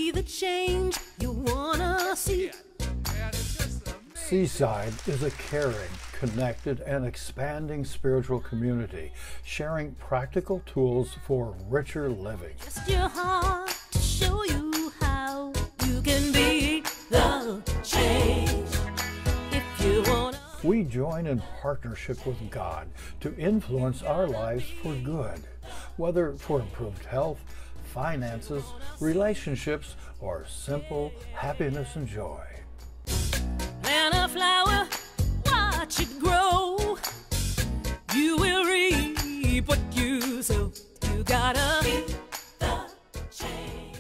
be the change you wanna see. Seaside is a caring, connected, and expanding spiritual community, sharing practical tools for richer living. Just your heart to show you how you can be the change if you wanna. We join in partnership with God to influence our lives for good, whether for improved health, finances, relationships, or simple happiness and joy. Plant a flower, watch it grow. You will reap what you sow. You gotta be the change.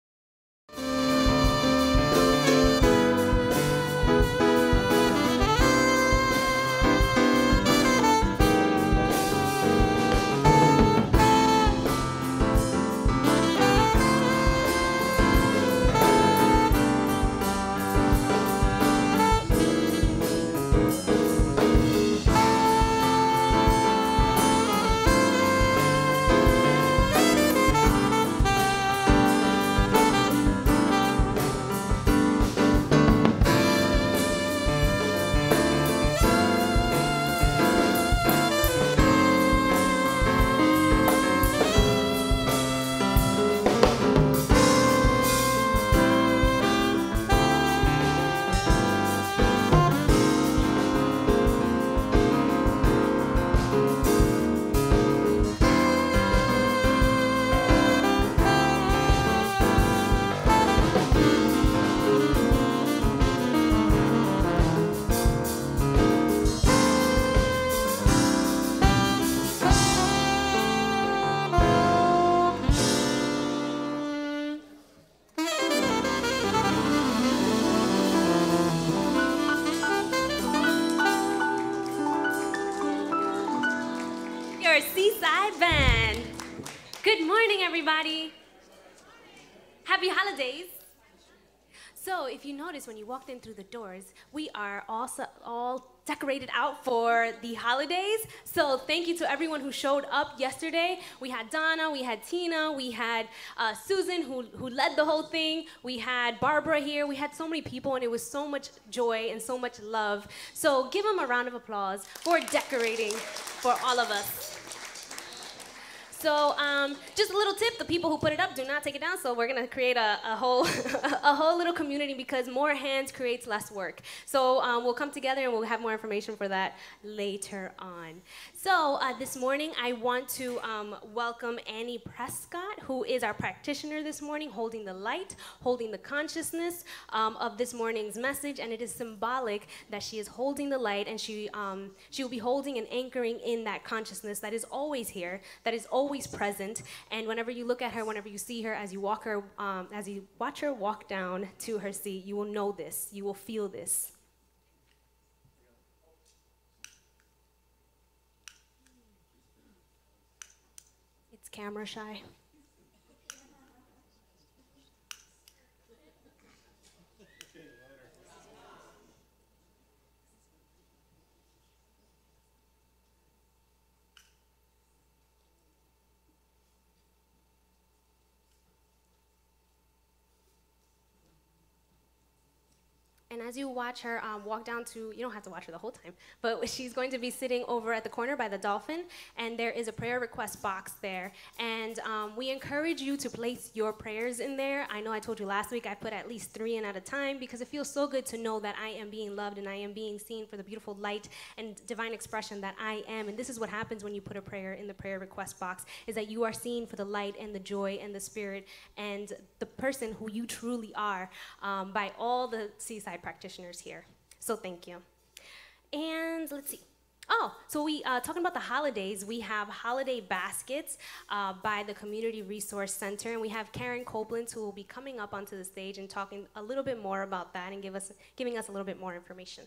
Seaside Band. Good morning, everybody. Happy holidays. So, if you notice when you walked in through the doors, we are also all decorated out for the holidays. So, thank you to everyone who showed up yesterday. We had Donna, we had Tina, we had Susan who led the whole thing. We had Barbara here. We had so many people, and it was so much joy and so much love. So, give them a round of applause for decorating for all of us. So just a little tip, the people who put it up, do not take it down. So we're going to create a whole a whole little community, because more hands creates less work. So we'll come together and we'll have more information for that later on. So this morning, I want to welcome Annie Prescott, who is our practitioner this morning, holding the light, holding the consciousness of this morning's message. And it is symbolic that she is holding the light, and she will be holding and anchoring in that consciousness that is always here, that is always present. And whenever you look at her, whenever you see her, as you watch her walk down to her seat, you will know this, you will feel this. It's camera shy. And as you watch her walk down to, you don't have to watch her the whole time, but she's going to be sitting over at the corner by the dolphin, and there is a prayer request box there. And we encourage you to place your prayers in there. I know I told you last week I put at least 3 in at a time, because it feels so good to know that I am being loved and I am being seen for the beautiful light and divine expression that I am. And this is what happens when you put a prayer in the prayer request box, is that you are seen for the light and the joy and the spirit and the person who you truly are by all the Seaside practitioners here. So thank you. And let's see. Oh, so we talking about the holidays, we have holiday baskets by the Community Resource Center, and we have Karen Copeland, who will be coming up onto the stage and talking a little bit more about that and giving us a little bit more information.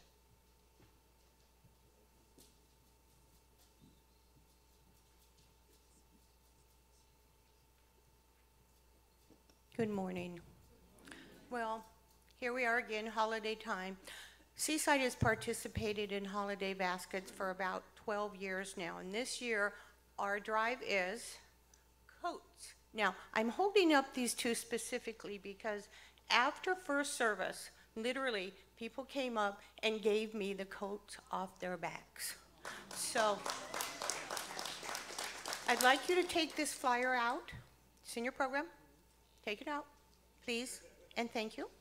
Good morning. Well, here we are again, holiday time. Seaside has participated in holiday baskets for about 12 years now, and this year our drive is coats Now, I'm holding up these two specifically because after first service, literally, people came up and gave me the coats off their backs. So, I'd like you to take this flyer out. It's in your program. Take it out, please, and thank you.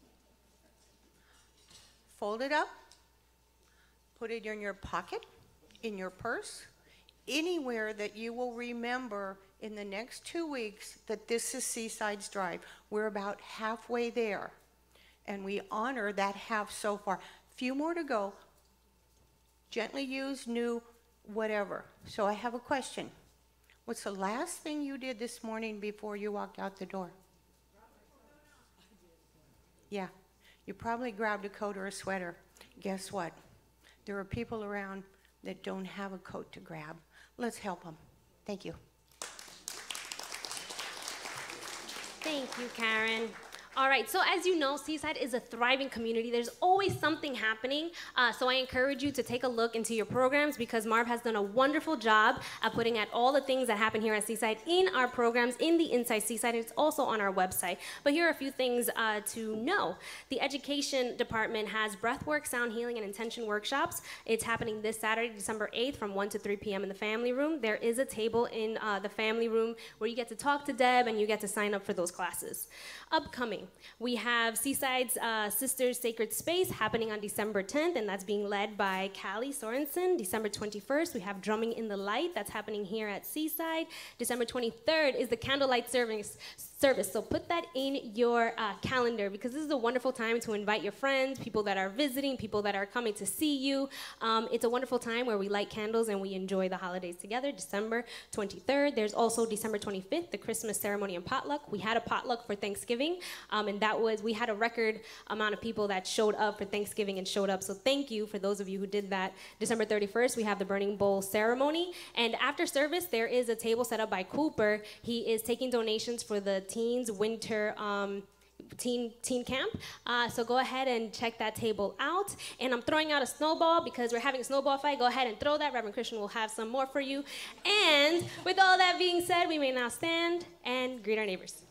Fold it up. Put it in your pocket, in your purse, anywhere that you will remember in the next 2 weeks that this is Seaside's Drive. We're about halfway there, and we honor that half so far. Few more to go. Gently used, new, whatever. So I have a question. What's the last thing you did this morning before you walked out the door? Yeah, you probably grabbed a coat or a sweater. Guess what? There are people around that don't have a coat to grab. Let's help them. Thank you. Thank you, Karen. All right, so as you know, Seaside is a thriving community. There's always something happening, so I encourage you to take a look into your programs because Marv has done a wonderful job at putting at all the things that happen here at Seaside in our programs, in the Inside Seaside, and it's also on our website. But here are a few things to know. The Education Department has breathwork, sound healing, and intention workshops. It's happening this Saturday, December 8th from 1 to 3 p.m. in the family room. There is a table in the family room where you get to talk to Deb and you get to sign up for those classes. Upcoming, we have Seaside's Sisters Sacred Space happening on December 10th, and that's being led by Callie Sorensen. December 21st, we have Drumming in the Light. That's happening here at Seaside. December 23rd is the Candlelight Service. So put that in your calendar because this is a wonderful time to invite your friends, people that are visiting, people that are coming to see you. It's a wonderful time where we light candles and we enjoy the holidays together. December 23rd. There's also December 25th, the Christmas ceremony and potluck. We had a potluck for Thanksgiving, and we had a record amount of people that showed up for Thanksgiving and showed up. So thank you for those of you who did that. December 31st, we have the Burning Bowl ceremony. And after service, there is a table set up by Cooper. He is taking donations for the teens winter teen camp. So go ahead and check that table out. And I'm throwing out a snowball because we're having a snowball fight. Go ahead and throw that. Reverend Christian will have some more for you. And with all that being said, we may now stand and greet our neighbors.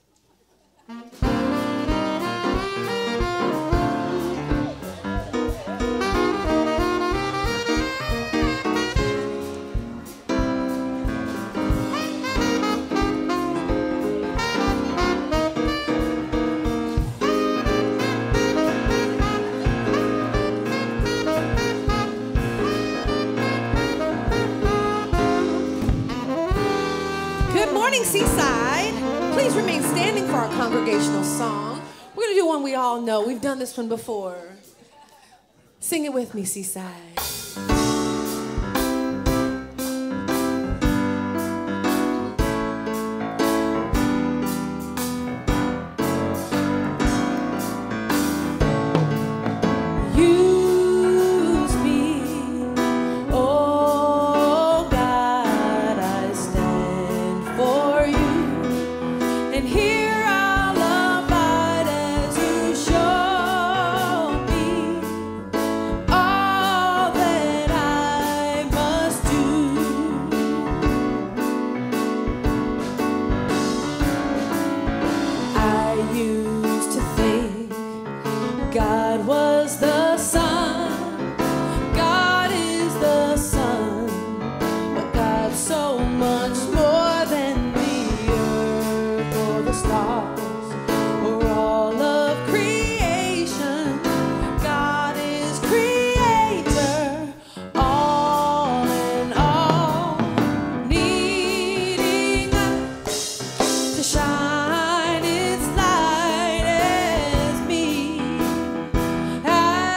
Good morning, Seaside. Please remain standing for our congregational song. We're going to do one we all know. We've done this one before. Sing it with me, Seaside. Shine its light as me.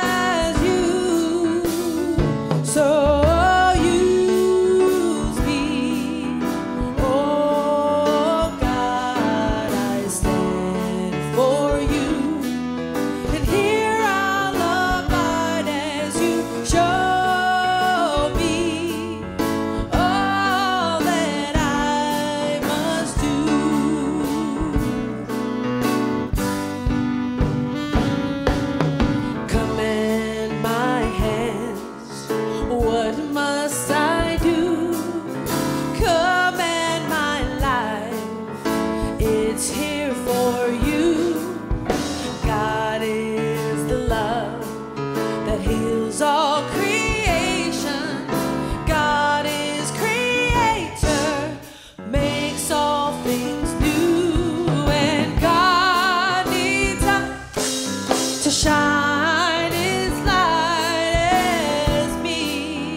to shine its light as me,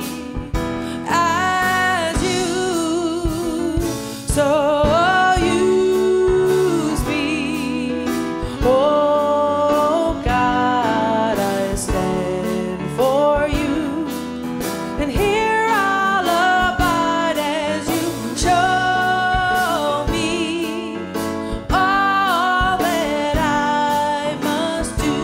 as you. So use me, oh God, I stand for you, and here I'll abide as you show me all that I must do.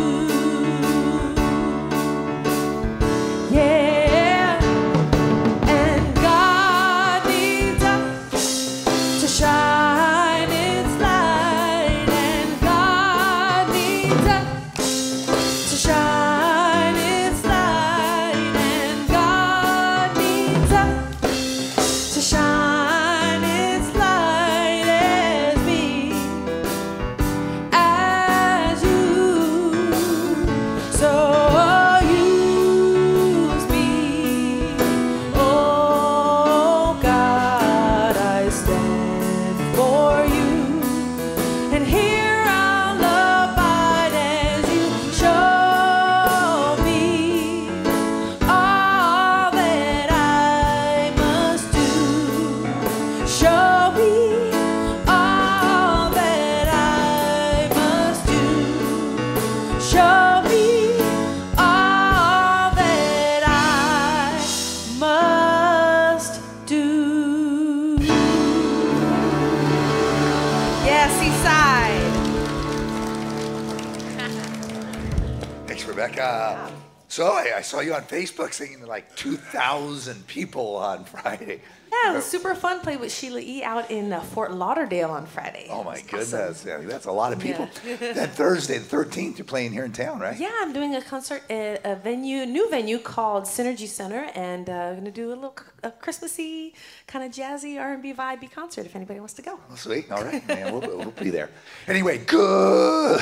Yeah, and God needs us to shine its light, and God needs us to shine its light, and God needs us to shine its light as me, as you. So use me, oh God, I stand for you, and here I'll abide as you show me all that I must do. Show me all that I must do. Show me all that I must do. Yeah, Seaside. Thanks, Rebecca. So I saw you on Facebook singing to like 2,000 people on Friday. Yeah, it was super fun. Played with Sheila E. out in Fort Lauderdale on Friday. Oh my It was goodness, awesome. yeah, that's a lot of people. Then Thursday, the 13th, you're playing here in town, right? Yeah, I'm doing a concert at a new venue called Synergy Center, and I'm gonna do a little Christmassy, kind of jazzy R&B vibey concert. If anybody wants to go. Oh, sweet, all right, man, we'll be there. Anyway, good.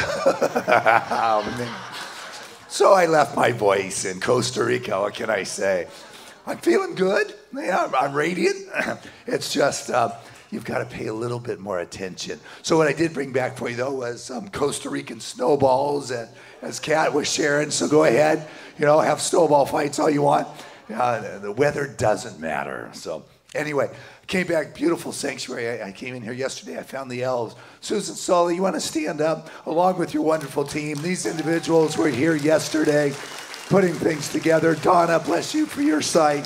Oh, man. So I left my voice in Costa Rica. What can I say? I'm feeling good. Yeah, I'm radiant. It's just you've got to pay a little bit more attention. So what I did bring back for you though was some Costa Rican snowballs, and as Kat was sharing. So go ahead, have snowball fights all you want. The weather doesn't matter. So anyway, came back, beautiful sanctuary. I came in here yesterday. I found the elves. Susan Sully, you want to stand up along with your wonderful team. These individuals were here yesterday putting things together. Donna, bless you for your sight.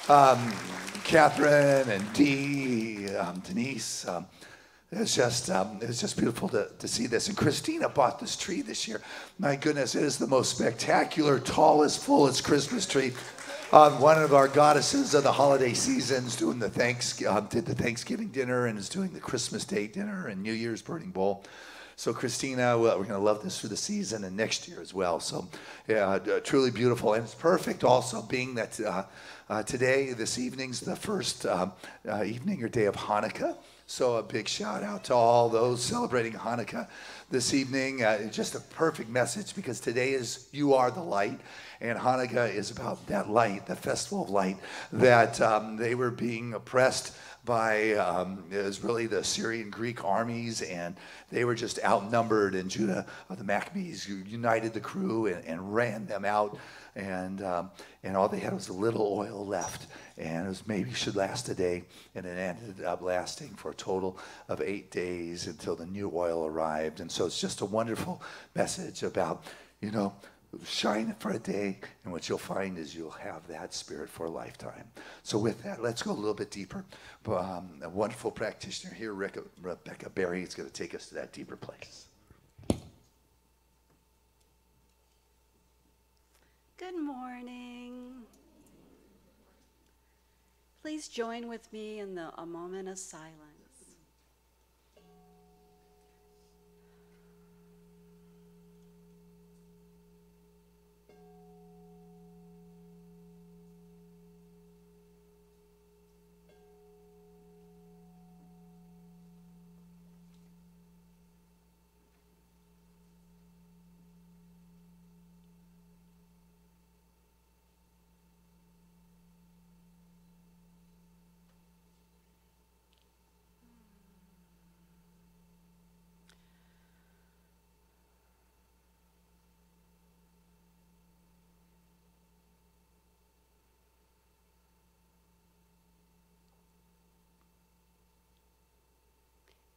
Catherine and Dee, Denise. It was just beautiful to see this. And Christina bought this tree this year. My goodness, it is the most spectacular, tallest, fullest Christmas tree. One of our goddesses of the holiday seasons did the Thanksgiving dinner and is doing the Christmas Day dinner and New Year's burning bowl. So Christina, we're going to love this through the season and next year as well. So yeah, truly beautiful. And it's perfect also being that today, this evening's the first evening or day of Hanukkah. So a big shout out to all those celebrating Hanukkah this evening. Just a perfect message because today is You Are the Light. And Hanukkah is about that light, the festival of light, that they were being oppressed by, it was really the Syrian Greek armies, and they were just outnumbered, and Judah of the Maccabees united the crew and ran them out, and all they had was a little oil left, and it was maybe should last a day, and it ended up lasting for a total of 8 days until the new oil arrived. And so it's just a wonderful message about, shine for a day, and what you'll find is you'll have that spirit for a lifetime. So with that, let's go a little bit deeper. A wonderful practitioner here, Rebecca Berry, is going to take us to that deeper place. Good morning. Please join with me in a moment of silence.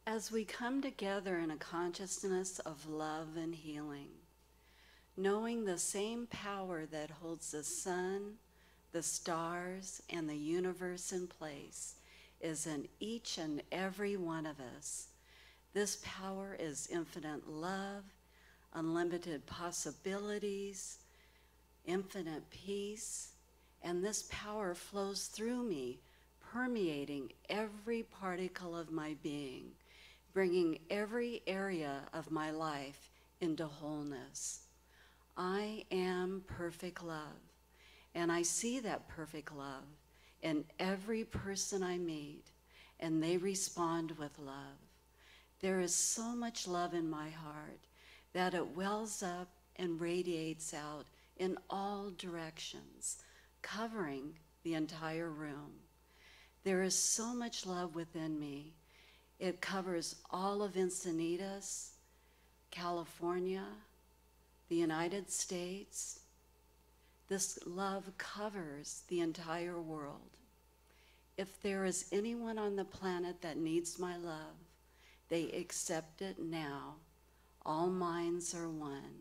As we come together in a consciousness of love and healing, knowing the same power that holds the sun, the stars, and the universe in place is in each and every one of us. This power is infinite love, unlimited possibilities, infinite peace, and this power flows through me, permeating every particle of my being, bringing every area of my life into wholeness. I am perfect love, and I see that perfect love in every person I meet, and they respond with love. There is so much love in my heart that it wells up and radiates out in all directions, covering the entire room. There is so much love within me. It covers all of Encinitas, California, the United States. This love covers the entire world. If there is anyone on the planet that needs my love, they accept it now. All minds are one.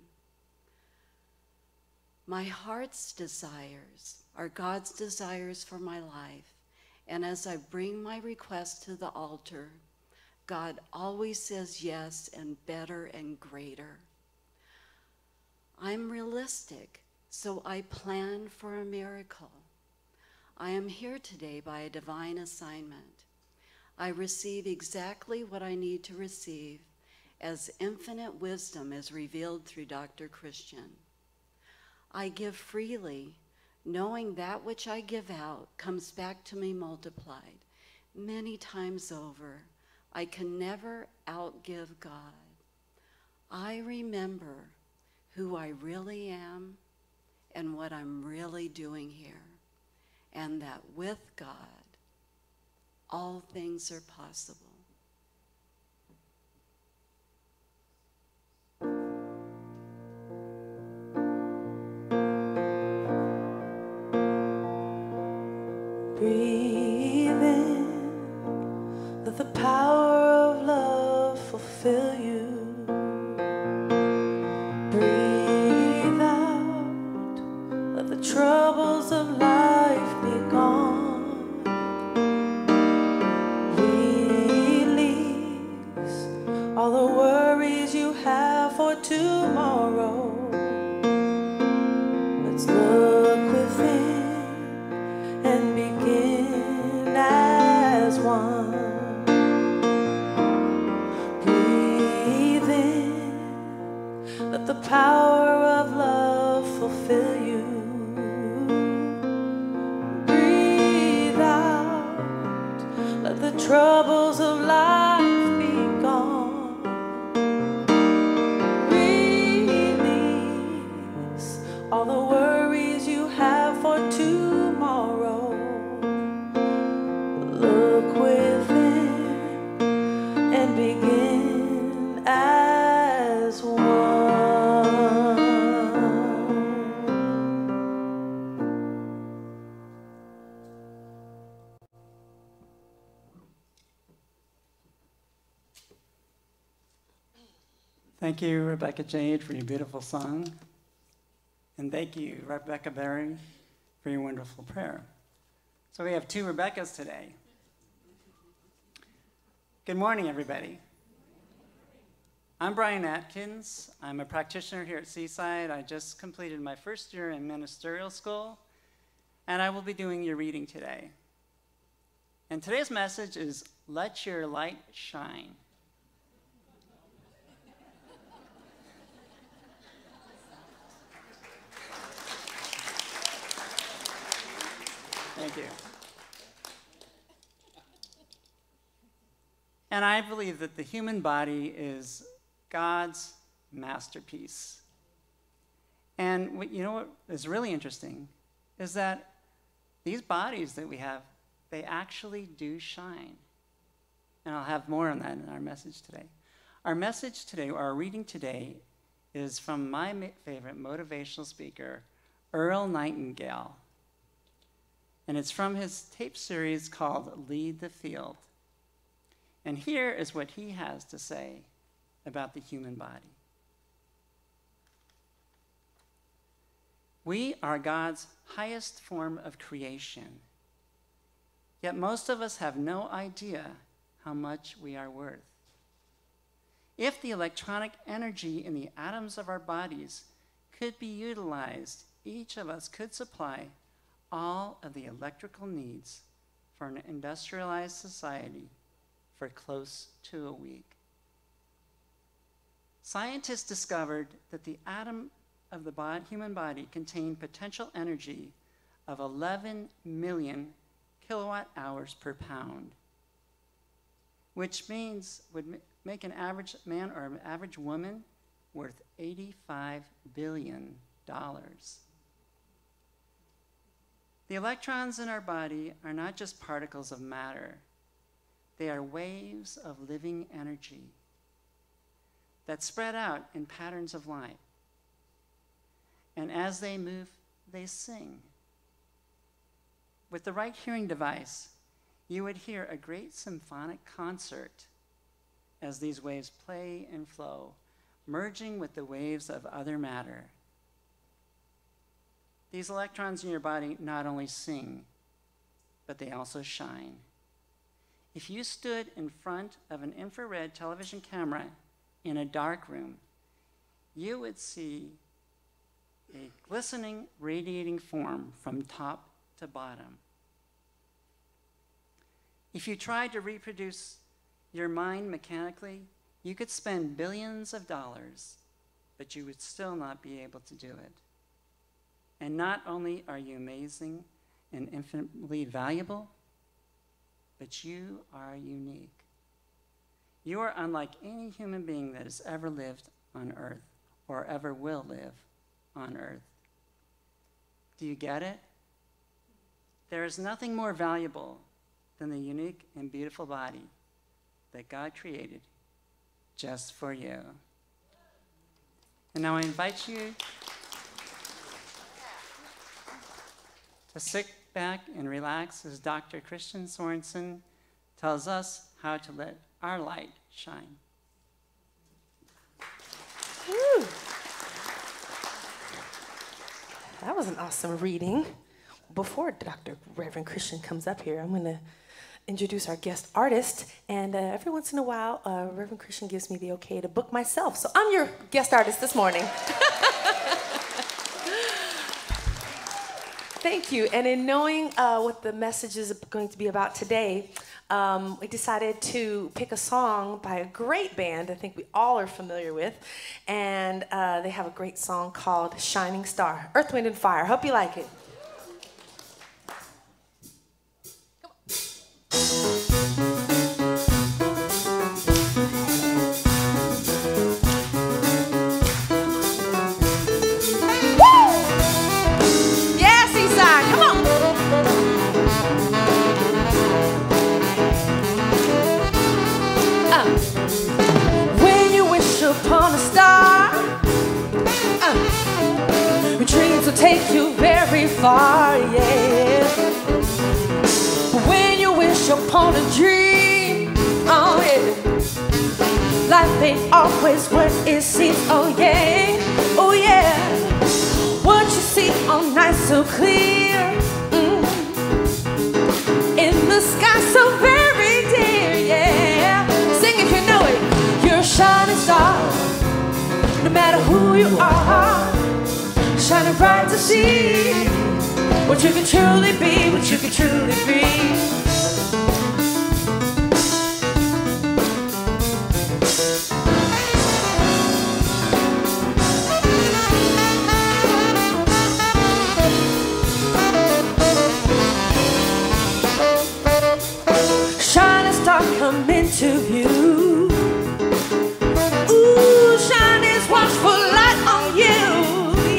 My heart's desires are God's desires for my life, and as I bring my request to the altar, God always says yes and better and greater. I'm realistic, so I plan for a miracle. I am here today by a divine assignment. I receive exactly what I need to receive as infinite wisdom is revealed through Dr. Christian. I give freely, knowing that which I give out comes back to me multiplied, many times over. I can never outgive God. I remember who I really am and what I'm really doing here, and that with God, all things are possible. Breathe in, let the power of love fulfill you. Breathe out, let the troubles of life be gone. Release all the worries you have for tomorrow. Let's look within and begin as one. Breathe in, let the power of love fulfill you. Breathe out, let the troubles of life be gone. Release all the worries you have for tomorrow. Look within and begin as one. Thank you, Rebecca Jade, for your beautiful song. And thank you, Rebecca Berry, for your wonderful prayer. So we have two Rebeccas today. Good morning, everybody. I'm Brian Atkins. I'm a practitioner here at Seaside. I just completed my first year in ministerial school, and I will be doing your reading today. And today's message is, let your light shine. Thank you. And I believe that the human body is God's masterpiece. And you know what is really interesting is that these bodies that we have, they actually do shine. And I'll have more on that in our message today. Our message today, or our reading today, is from my favorite motivational speaker, Earl Nightingale. And it's from his tape series called Lead the Field. And here is what he has to say about the human body. We are God's highest form of creation, yet most of us have no idea how much we are worth. If the electronic energy in the atoms of our bodies could be utilized, each of us could supply all of the electrical needs for an industrialized society for close to a week. Scientists discovered that the atom of the human body contained potential energy of 11 million kilowatt hours per pound, which means would make an average man or an average woman worth $85 billion. The electrons in our body are not just particles of matter. They are waves of living energy that spread out in patterns of light. And as they move, they sing. With the right hearing device, you would hear a great symphonic concert as these waves play and flow, merging with the waves of other matter. These electrons in your body not only sing, but they also shine. If you stood in front of an infrared television camera in a dark room, you would see a glistening, radiating form from top to bottom. If you tried to reproduce your mind mechanically, you could spend billions of dollars, but you would still not be able to do it. And not only are you amazing and infinitely valuable, but you are unique. You are unlike any human being that has ever lived on earth or ever will live on earth. Do you get it? There is nothing more valuable than the unique and beautiful body that God created just for you. And now I invite you to sit back and relax as Dr. Christian Sorensen tells us how to let our light shine. Woo. That was an awesome reading. Before Dr. Reverend Christian comes up here, I'm going to introduce our guest artist. And every once in a while, Reverend Christian gives me the okay to book myself. So I'm your guest artist this morning. Thank you. And in knowing what the message is going to be about today, we decided to pick a song by a great band I think we all are familiar with. And they have a great song called Shining Star, Earth, Wind, and Fire. Hope you like it. Take you very far, yeah. When you wish upon a dream, oh yeah. Life ain't always what it seems, oh yeah, oh yeah. What you see all night so clear, in the sky so very dear, yeah. Sing if you know it. You're a shining star, no matter who you are. Shining bright to see what you can truly be, what you can truly be. Shining star, come into view. Ooh, shining watchful light on you.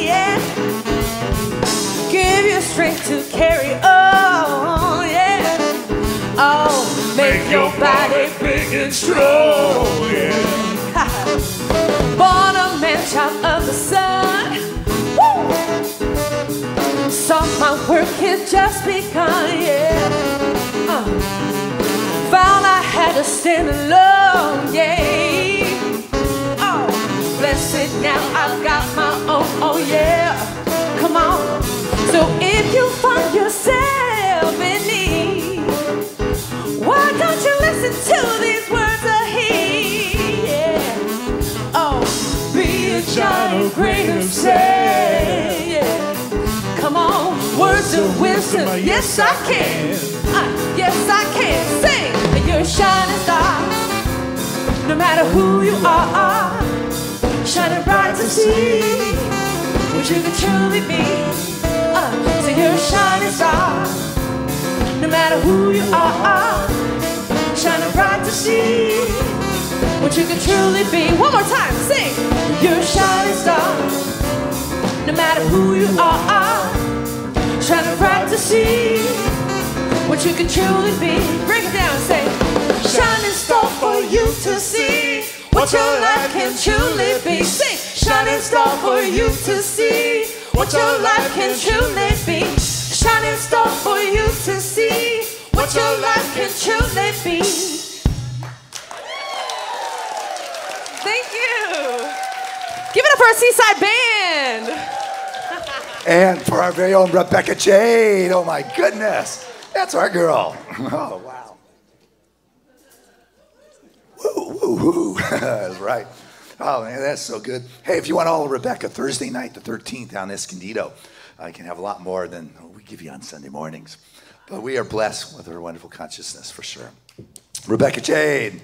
Strength to carry on, yeah. Oh, make your body big and strong, yeah. Born a man, child of the sun. Woo! So my work has just begun, yeah. Found I had to stand alone, yeah. Oh, blessed now I've got my own, oh yeah. Come on. So if you find yourself in need, why don't you listen to these words of He? Yeah. Oh, be a giant grain of sand. Yeah. Come on, words of wisdom. Yes, I can. Yes, I can. Sing. You're a shining star. No matter who you are, shining bright to see what you can truly be. So you're a shining star. No matter who you are, shining bright to see what you can truly be. One more time, sing. You're a shining star. No matter who you are, shining bright to see what you can truly be. Break it down and say, shining star for you to see what your life can truly be. Sing, shining star for you to see what your life can truly be. Shining star for you to see what your life can truly be. Thank you. Give it up for our Seaside band. And for our very own Rebecca Jade. Oh my goodness. That's our girl. Oh, wow. Woo, woo, woo. That's right. Oh, man, that's so good. Hey, if you want all of Rebecca, Thursday night, the 13th, down Escondido, I can have a lot more than we give you on Sunday mornings. But we are blessed with her wonderful consciousness, for sure. Rebecca Jade.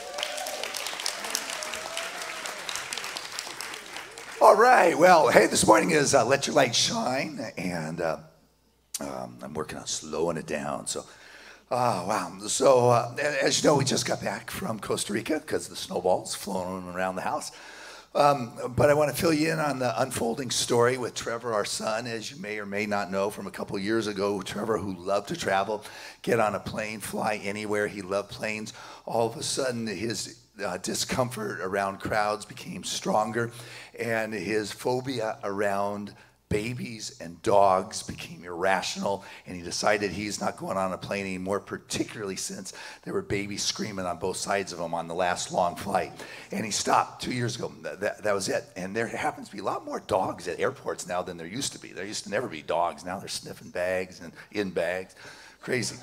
All right. Well, hey, this morning is Let Your Light Shine, and I'm working on slowing it down. So, wow. So, as you know, we just got back from Costa Rica because the snowball's flowing around the house. But I want to fill you in on the unfolding story with Trevor, our son. As you may or may not know from a couple years ago, Trevor, who loved to travel, get on a plane, fly anywhere. He loved planes. All of a sudden, his discomfort around crowds became stronger, and his phobia around babies and dogs became irrational, and he decided he's not going on a plane anymore, particularly since there were babies screaming on both sides of him on the last long flight. And he stopped 2 years ago. That was it. And there happens to be a lot more dogs at airports now than there used to be. There used to never be dogs. Now they're sniffing bags and in bags. Crazy.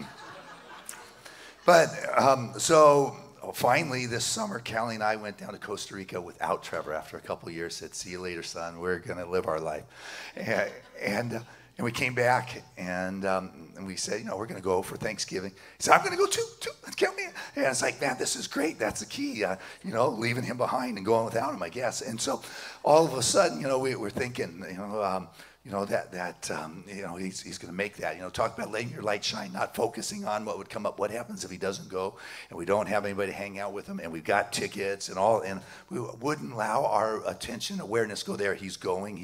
But so finally this summer, Callie and I went down to Costa Rica without Trevor after a couple of years. Said, see you later, son. We're going to live our life. And we came back, and we said, we're going to go for Thanksgiving. He said, I'm going to go too. Count me in. And it's like, man, this is great. That's the key, leaving him behind and going without him, I guess. And so all of a sudden, we were thinking, he's going to make that. Talk about letting your light shine, not focusing on what would come up. What happens if he doesn't go, and we don't have anybody to hang out with him, and we've got tickets and all, and we wouldn't allow our attention, awareness go there. He's going,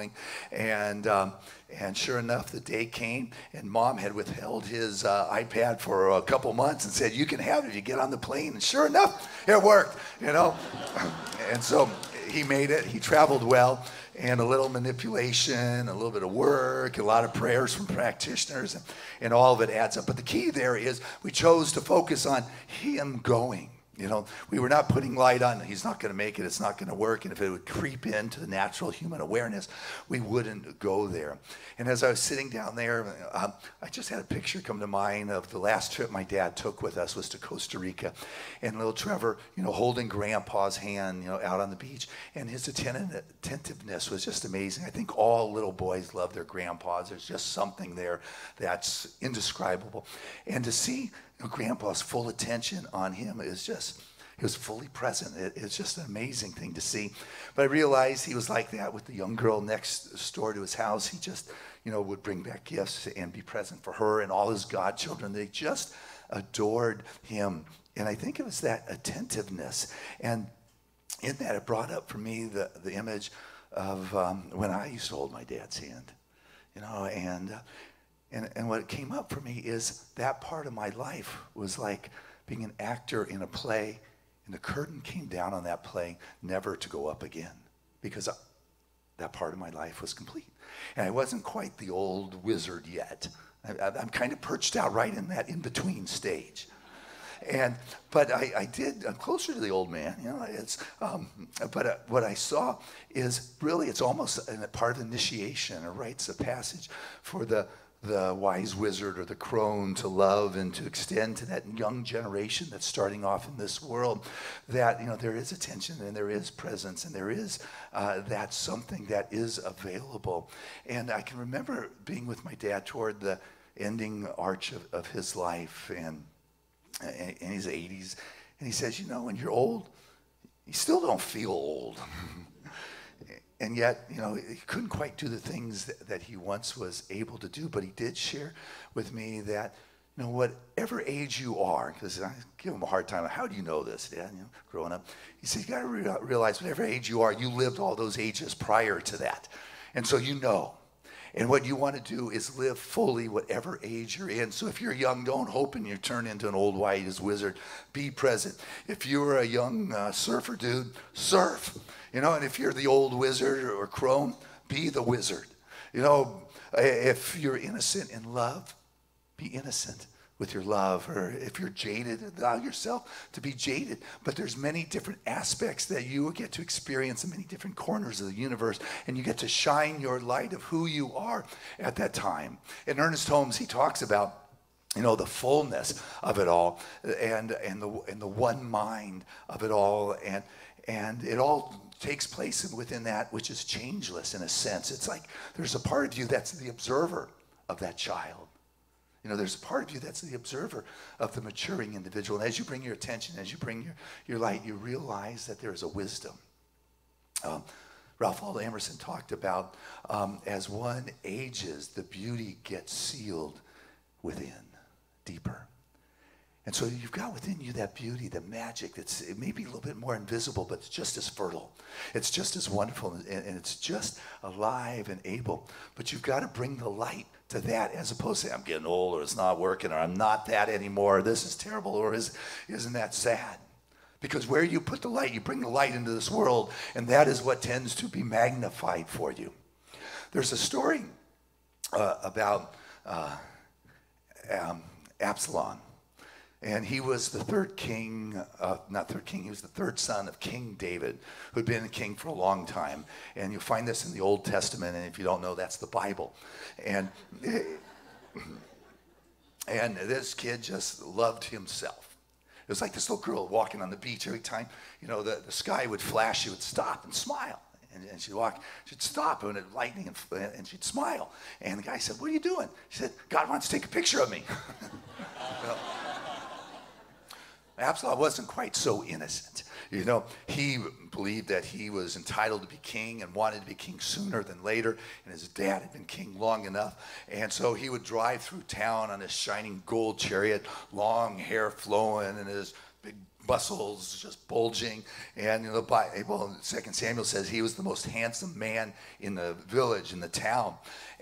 and sure enough, the day came, and Mom had withheld his iPad for a couple months and said, you can have it if you get on the plane. And sure enough, it worked, And so he made it. He traveled well. And a little manipulation, a little bit of work, a lot of prayers from practitioners, and all of it adds up. But the key there is we chose to focus on him going. We were not putting light on, he's not going to make it, it's not going to work. And if it would creep into the natural human awareness, we wouldn't go there. And as I was sitting down there, I just had a picture come to mind of the last trip my dad took with us was to Costa Rica. And little Trevor, holding Grandpa's hand, out on the beach. And his attentiveness was just amazing. I think all little boys love their grandpas. There's just something there that's indescribable. And to see Grandpa's full attention on him he was fully present. It's just an amazing thing to see. But I realized he was like that with the young girl next door to his house. He just, would bring back gifts and be present for her and all his godchildren. They just adored him. And I think it was that attentiveness. And in that, it brought up for me the image of when I used to hold my dad's hand, And what came up for me is that part of my life was like being an actor in a play, and the curtain came down on that play, never to go up again, because that part of my life was complete. And I wasn't quite the old wizard yet. I'm kind of perched out right in that in-between stage. But I did, I'm closer to the old man, you know, but what I saw is really, it's almost a part of initiation, or rites of passage for the wise wizard or the crone to love and to extend to that young generation that's starting off in this world, that, you know, there is attention and there is presence and there is that something that is available. And I can remember being with my dad toward the ending arch of his life, and in his 80s, and he says, you know, when you're old, you still don't feel old. And yet, you know, he couldn't quite do the things that he once was able to do, but he did share with me that, you know, whatever age you are, because I give him a hard time, how do you know this, Dad, you know, growing up? He said, you got to realize whatever age you are, you lived all those ages prior to that. And so you know. And what you want to do is live fully whatever age you're in. So if you're young, don't hope and you turn into an old wise wizard. Be present. If you're a young surfer dude, surf. You know, and if you're the old wizard or crone, be the wizard. You know, if you're innocent in love, be innocent with your love. Or if you're jaded, allow yourself to be jaded. But there's many different aspects that you will get to experience in many different corners of the universe, and you get to shine your light of who you are at that time. In Ernest Holmes, he talks about, you know, the fullness of it all, and the one mind of it all, and it all takes place within that which is changeless in a sense. It's like there's a part of you that's the observer of that child. You know, there's a part of you that's the observer of the maturing individual. And as you bring your attention, as you bring your light, you realize that there is a wisdom. Ralph Waldo Emerson talked about as one ages, the beauty gets sealed within, deeper. And so you've got within you that beauty, the magic it may be a little bit more invisible, but it's just as fertile. It's just as wonderful, and it's just alive and able. But you've got to bring the light to that, as opposed to, I'm getting old, or it's not working, or I'm not that anymore, or this is terrible, or isn't that sad? Because where you put the light, you bring the light into this world, and that is what tends to be magnified for you. There's a story about Absalom. And he was the third king, he was the third son of King David, who had been a king for a long time. And you'll find this in the Old Testament, and if you don't know, that's the Bible. And this kid just loved himself. It was like this little girl walking on the beach. Every time, you know, the sky would flash, she would stop and smile. And she'd walk, she'd stop when it lightning, and she'd smile. And the guy said, what are you doing? She said, God wants to take a picture of me. Well, Absalom wasn't quite so innocent. You know, he believed that he was entitled to be king and wanted to be king sooner than later, and his dad had been king long enough. And so he would drive through town on his shining gold chariot, long hair flowing and his big muscles just bulging. And the Bible, 2 Samuel says he was the most handsome man in the village, in the town.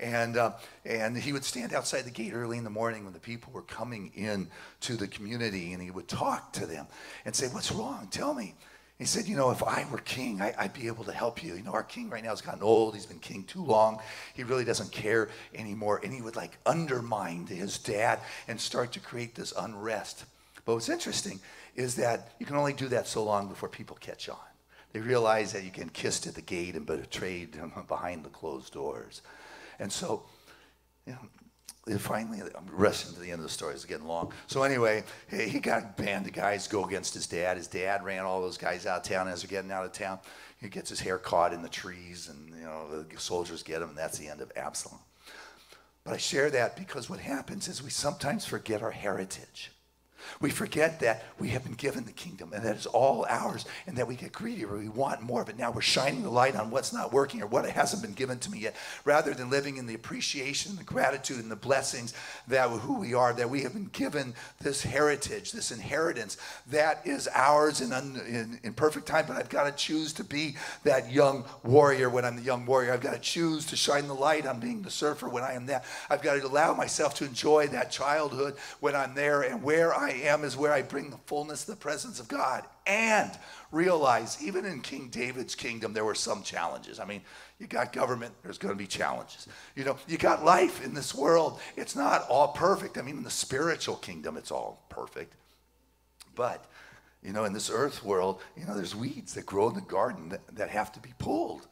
And he would stand outside the gate early in the morning when the people were coming in to the community, and he would talk to them and say, what's wrong? Tell me. He said, you know, if I were king, I'd be able to help you. You know, our king right now has gotten old. He's been king too long. He really doesn't care anymore. And he would like undermine his dad and start to create this unrest. But what's interesting is that you can only do that so long before people catch on. They realize that you get kissed at the gate and betrayed behind the closed doors. And so, you know, finally, I'm rushing to the end of the story. It's getting long. So anyway, he got a band of guys go against his dad. His dad ran all those guys out of town. As they're getting out of town, he gets his hair caught in the trees, and you know the soldiers get him, and that's the end of Absalom. But I share that because what happens is we sometimes forget our heritage. We forget that we have been given the kingdom and that it's all ours, and that we get greedy or we want more of it. Now we're shining the light on what's not working or what hasn't been given to me yet, rather than living in the appreciation, the gratitude, and the blessings that who we are, that we have been given this heritage, this inheritance that is ours in perfect time. But I've got to choose to be that young warrior when I'm the young warrior. I've got to choose to shine the light on being the surfer when I am that. I've got to allow myself to enjoy that childhood when I'm there, and where I am is where I bring the fullness, the presence of God. And realize, even in King David's kingdom, there were some challenges. I mean, you got government, there's going to be challenges. You know, you got life in this world. It's not all perfect. I mean, in the spiritual kingdom, it's all perfect. But, you know, in this earth world, you know, there's weeds that grow in the garden that have to be pulled.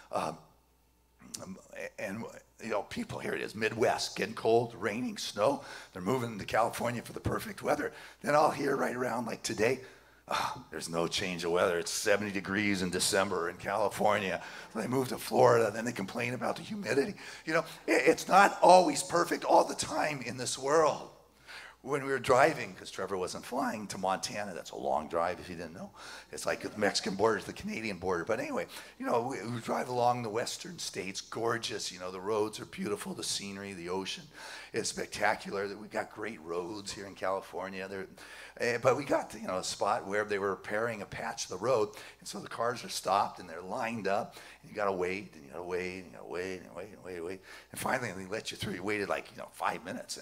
And, you know, people, here it is, Midwest, getting cold, raining, snow. They're moving to California for the perfect weather. Then I'll hear right around like today, there's no change of weather. It's 70 degrees in December in California. They move to Florida, then they complain about the humidity. You know, it's not always perfect all the time in this world. When we were driving, because Trevor wasn't flying, to Montana, that's a long drive if you didn't know. It's like the Mexican border to the Canadian border. But anyway, you know, we drive along the western states, gorgeous. You know, the roads are beautiful, the scenery, the ocean is spectacular. We've got great roads here in California. But we got to, you know, a spot where they were repairing a patch of the road, and so the cars are stopped and they're lined up, and you got to wait, and you got to wait, and you got to wait, and wait, and wait, and wait. And finally, they let you through. You waited like, you know, 5 minutes.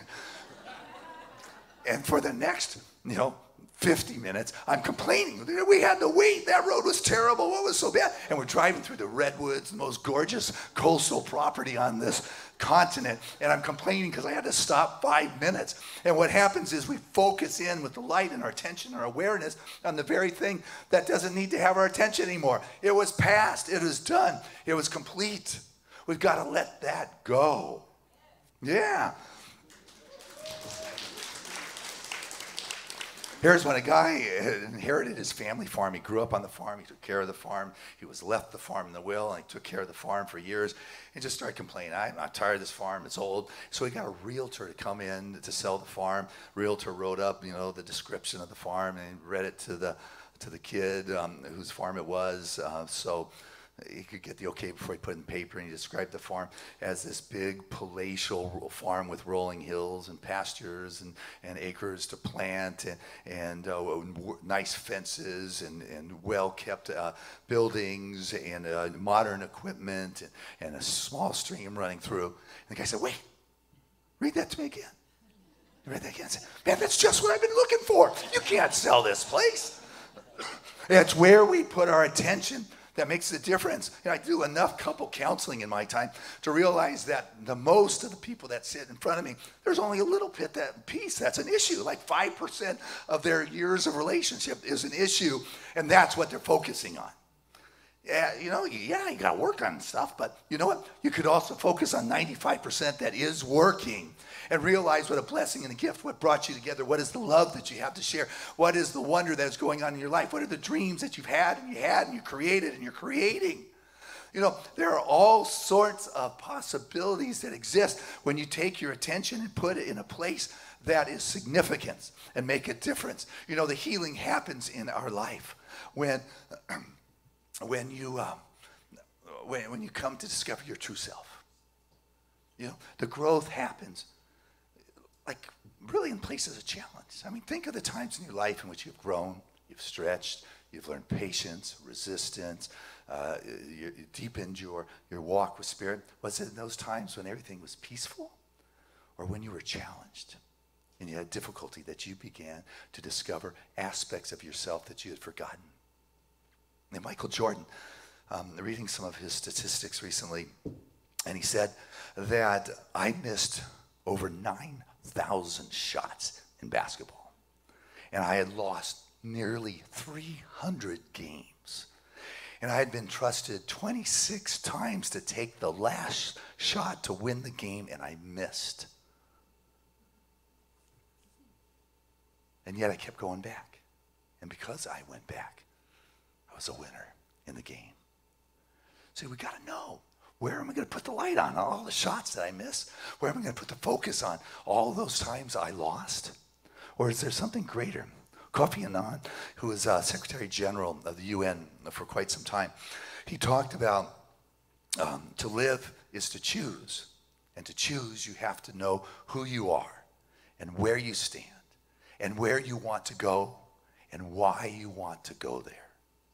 And for the next, you know, 50 minutes, I'm complaining. We had to wait. That road was terrible. What was so bad? And we're driving through the redwoods, the most gorgeous coastal property on this continent. And I'm complaining because I had to stop 5 minutes. And what happens is we focus in with the light and our attention, our awareness on the very thing that doesn't need to have our attention anymore. It was past. It was done. It was complete. We've got to let that go. Yeah. Here's when a guy inherited his family farm. He grew up on the farm. He took care of the farm. He was left the farm in the will, and he took care of the farm for years. And just started complaining, I'm tired of this farm. It's old. So he got a realtor to come in to sell the farm. Realtor wrote up, you know, the description of the farm and read it to the kid whose farm it was. So he could get the okay before he put it in paper, and he described the farm as this big palatial farm with rolling hills and pastures and acres to plant and nice fences and well-kept buildings and modern equipment and a small stream running through. And the guy said, wait, read that to me again. He read that again and said, man, that's just what I've been looking for. You can't sell this place. It's where we put our attention that makes the difference. You know, I do enough couple counseling in my time to realize that the most of the people that sit in front of me, there's only a little piece that's an issue. Like 5% of their years of relationship is an issue, and that's what they're focusing on. Yeah, you know, yeah, you got to work on stuff, but you know what? You could also focus on 95% that is working and realize what a blessing and a gift, what brought you together, what is the love that you have to share, what is the wonder that is going on in your life, what are the dreams that you've had and you created and you're creating. You know, there are all sorts of possibilities that exist when you take your attention and put it in a place that is significant and make a difference. You know, the healing happens in our life when you come to discover your true self. You know, the growth happens like really in places of challenge. I mean, think of the times in your life in which you've grown, you've stretched, you've learned patience, resistance, you deepened your walk with Spirit. Was it in those times when everything was peaceful, or when you were challenged and you had difficulty that you began to discover aspects of yourself that you had forgotten? And Michael Jordan, reading some of his statistics recently, and he said that I missed over 9,000 shots in basketball. And I had lost nearly 300 games. And I had been trusted 26 times to take the last shot to win the game, and I missed. And yet I kept going back. And because I went back, I was a winner in the game. See, we got to know, where am I going to put the light on all the shots that I missed? Where am I going to put the focus on all those times I lost? Or is there something greater? Kofi Annan, who was Secretary General of the UN for quite some time, he talked about to live is to choose. And to choose, you have to know who you are and where you stand and where you want to go and why you want to go there.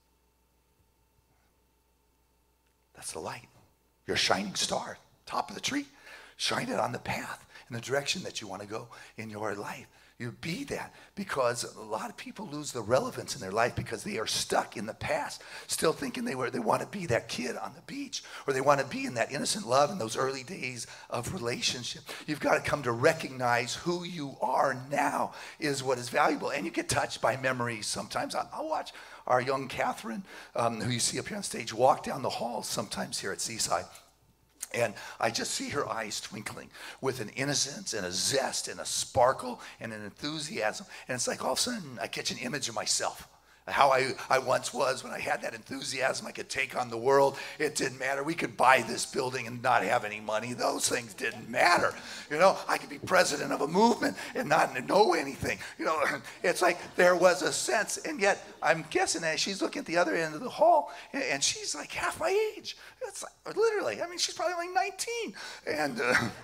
That's the light. You're a shining star, top of the tree. Shine it on the path in the direction that you want to go in your life. You be that, because a lot of people lose the relevance in their life because they are stuck in the past, still thinking they want to be that kid on the beach, or they want to be in that innocent love in those early days of relationship. You've got to come to recognize who you are now is what is valuable. And you get touched by memories sometimes. I'll watch our young Catherine, who you see up here on stage, walk down the hall sometimes here at Seaside. And I just see her eyes twinkling with an innocence and a zest and a sparkle and an enthusiasm. And it's like all of a sudden I catch an image of myself. How I once was when I had that enthusiasm. I could take on the world. It didn't matter. We could buy this building and not have any money. Those things didn't matter. You know, I could be president of a movement and not know anything. You know, it's like there was a sense. And yet I'm guessing that she's looking at the other end of the hall and she's like half my age. It's like, literally. I mean, she's probably like 19. And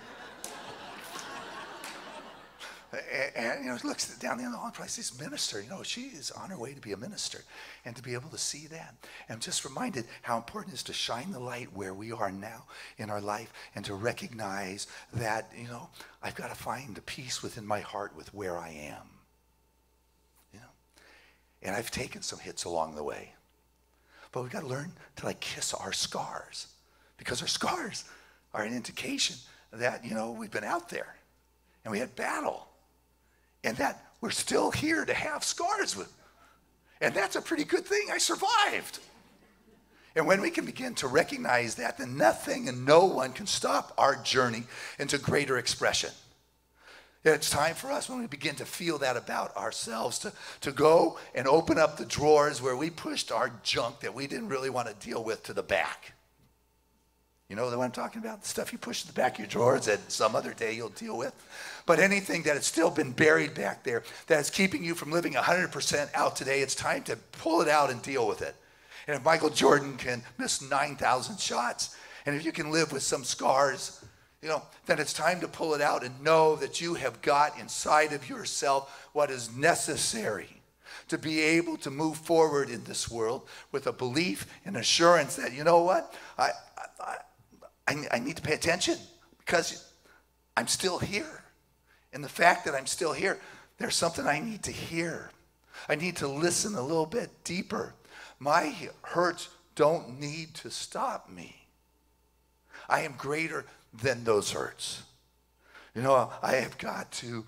you know, looks down the end of the hall and probably sees minister. You know, she is on her way to be a minister. And to be able to see that. And I'm just reminded how important it is to shine the light where we are now in our life and to recognize that, you know, I've got to find the peace within my heart with where I am. You know, and I've taken some hits along the way. But we've got to learn to like kiss our scars, because our scars are an indication that, you know, we've been out there and we had battle. And that we're still here to have scars with. And that's a pretty good thing. I survived. And when we can begin to recognize that, then nothing and no one can stop our journey into greater expression. It's time for us, when we begin to feel that about ourselves, to go and open up the drawers where we pushed our junk that we didn't really want to deal with to the back. You know what I'm talking about? The stuff you push to the back of your drawers that some other day you'll deal with. But anything that has still been buried back there that is keeping you from living 100% out today, it's time to pull it out and deal with it. And if Michael Jordan can miss 9,000 shots, and if you can live with some scars, you know, then it's time to pull it out and know that you have got inside of yourself what is necessary to be able to move forward in this world with a belief and assurance that, you know what, I need to pay attention because I'm still here. And the fact that I'm still here, there's something I need to hear. I need to listen a little bit deeper. My hurts don't need to stop me. I am greater than those hurts. You know, I have got to,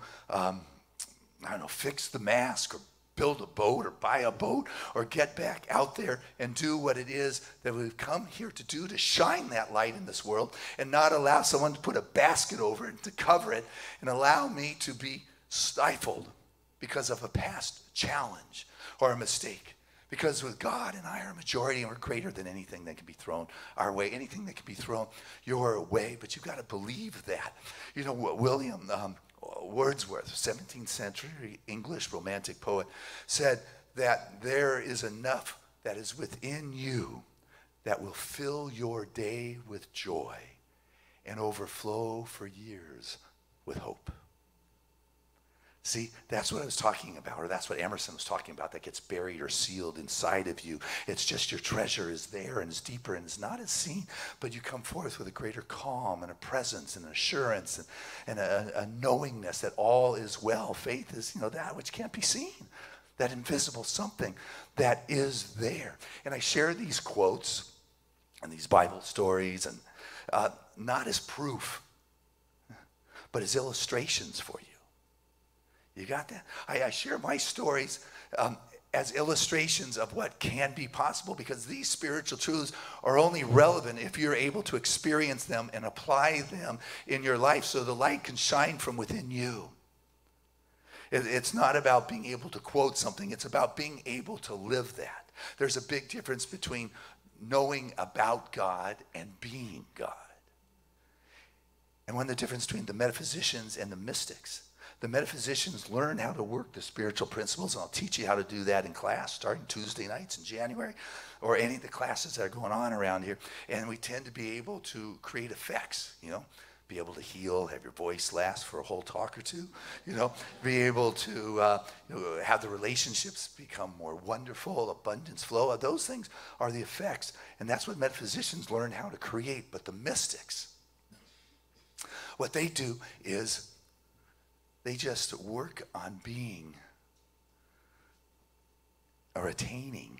fix the mask or build a boat or buy a boat or get back out there and do what it is that we've come here to do, to shine that light in this world and not allow someone to put a basket over it to cover it and allow me to be stifled because of a past challenge or a mistake. Because with God and I are a majority and we're greater than anything that can be thrown our way, anything that can be thrown your way. But you've got to believe that. You know, William Wordsworth, 17th century English romantic poet, said that there is enough that is within you that will fill your day with joy and overflow for years with hope. See, that's what I was talking about, or that's what Emerson was talking about, that gets buried or sealed inside of you. It's just your treasure is there and is deeper and is not as seen, but you come forth with a greater calm and a presence and an assurance and a knowingness that all is well. Faith is, you know, that which can't be seen, that invisible something that is there. And I share these quotes and these Bible stories and not as proof, but as illustrations for you. You got that? I share my stories as illustrations of what can be possible, because these spiritual truths are only relevant if you're able to experience them and apply them in your life so the light can shine from within you. It's not about being able to quote something. It's about being able to live that. There's a big difference between knowing about God and being God. And one of the difference between the metaphysicians and the mystics. The metaphysicians learn how to work the spiritual principles, and I'll teach you how to do that in class starting Tuesday nights in January, or any of the classes that are going on around here. And we tend to be able to create effects, you know, be able to heal, have your voice last for a whole talk or two, you know, be able to have the relationships become more wonderful, abundance flow. Those things are the effects, and that's what metaphysicians learn how to create. But the mystics, what they do is they just work on being or attaining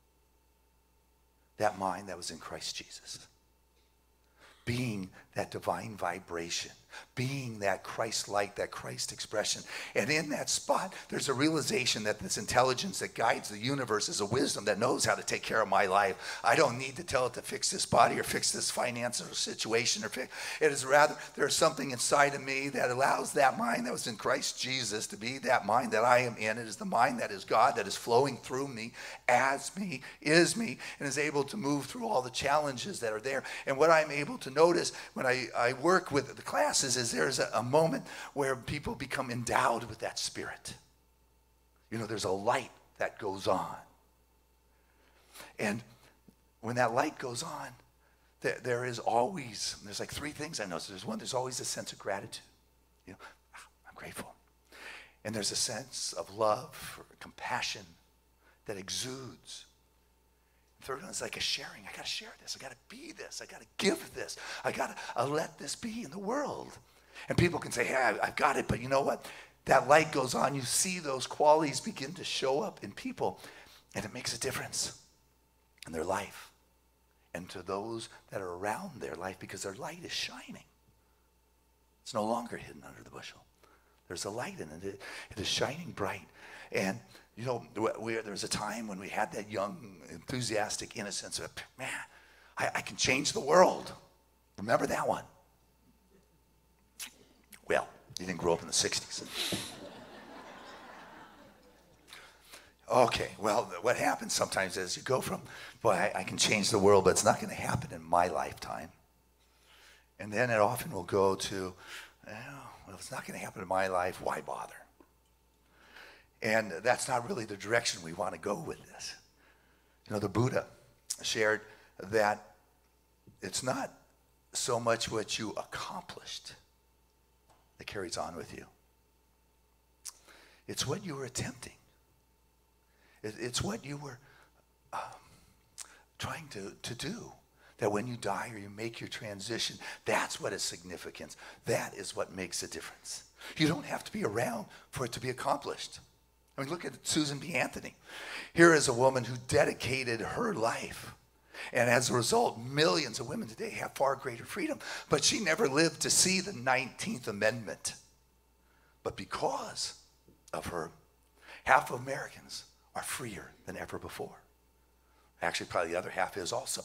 that mind that was in Christ Jesus. Being that divine vibration, being that Christ light, that Christ expression. And in that spot, there's a realization that this intelligence that guides the universe is a wisdom that knows how to take care of my life. I don't need to tell it to fix this body or fix this financial situation. It is rather, there's something inside of me that allows that mind that was in Christ Jesus to be that mind that I am in. It is the mind that is God, that is flowing through me, as me, is me, and is able to move through all the challenges that are there. And what I'm able to notice when I work with the classes is there's a moment where people become endowed with that spirit. You know, there's a light that goes on. And when that light goes on, there's like three things I notice. There's always a sense of gratitude. You know, I'm grateful. And there's a sense of love or compassion that exudes. Third one is like a sharing. I got to share this. I got to be this. I got to give this. I got to let this be in the world. And people can say, hey, I've got it. But you know what? That light goes on. You see those qualities begin to show up in people. And it makes a difference in their life. And to those that are around their life, because their light is shining. It's no longer hidden under the bushel. There's a light in it. It is shining bright. And you know, there was a time when we had that young, enthusiastic innocence of, man, I can change the world. Remember that one? Well, you didn't grow up in the 60s. Okay, well, what happens sometimes is you go from, boy, I can change the world, but it's not going to happen in my lifetime. And then it often will go to, well, if it's not going to happen in my life, why bother? And that's not really the direction we want to go with this. You know, the Buddha shared that it's not so much what you accomplished that carries on with you. It's what you were attempting. It's what you were trying to do. That when you die or you make your transition, that's what is significance. That is what makes a difference. You don't have to be around for it to be accomplished. I mean, look at Susan B. Anthony. Here is a woman who dedicated her life. And as a result, millions of women today have far greater freedom. But she never lived to see the 19th Amendment. But because of her, half of Americans are freer than ever before. Actually, probably the other half is also.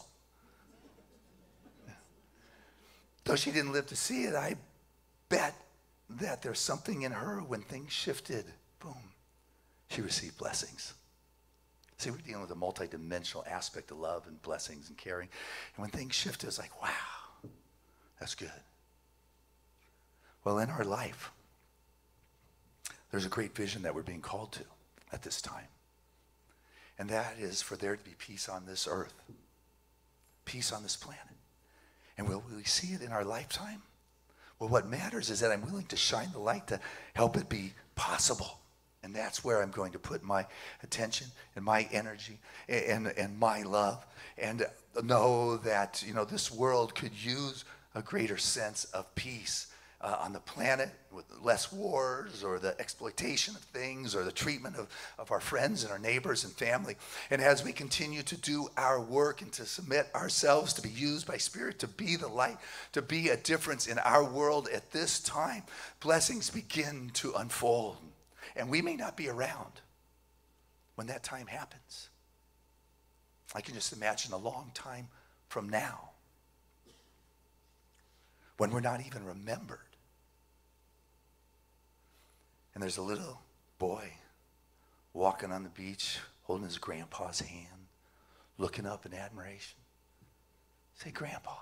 Though she didn't live to see it, I bet that there's something in her when things shifted, boom, she received blessings. See, we're dealing with a multidimensional aspect of love and blessings and caring. And when things shifted, it's like, wow, that's good. Well, in our life, there's a great vision that we're being called to at this time. And that is for there to be peace on this earth, peace on this planet. And will we see it in our lifetime? Well, what matters is that I'm willing to shine the light to help it be possible. And that's where I'm going to put my attention and my energy and my love. And know that, you know, this world could use a greater sense of peace on the planet, with less wars or the exploitation of things or the treatment of our friends and our neighbors and family. And as we continue to do our work and to submit ourselves to be used by Spirit, to be the light, to be a difference in our world at this time, blessings begin to unfold. And we may not be around when that time happens. I can just imagine a long time from now when we're not even remembered. And there's a little boy walking on the beach, holding his grandpa's hand, looking up in admiration. Say, Grandpa,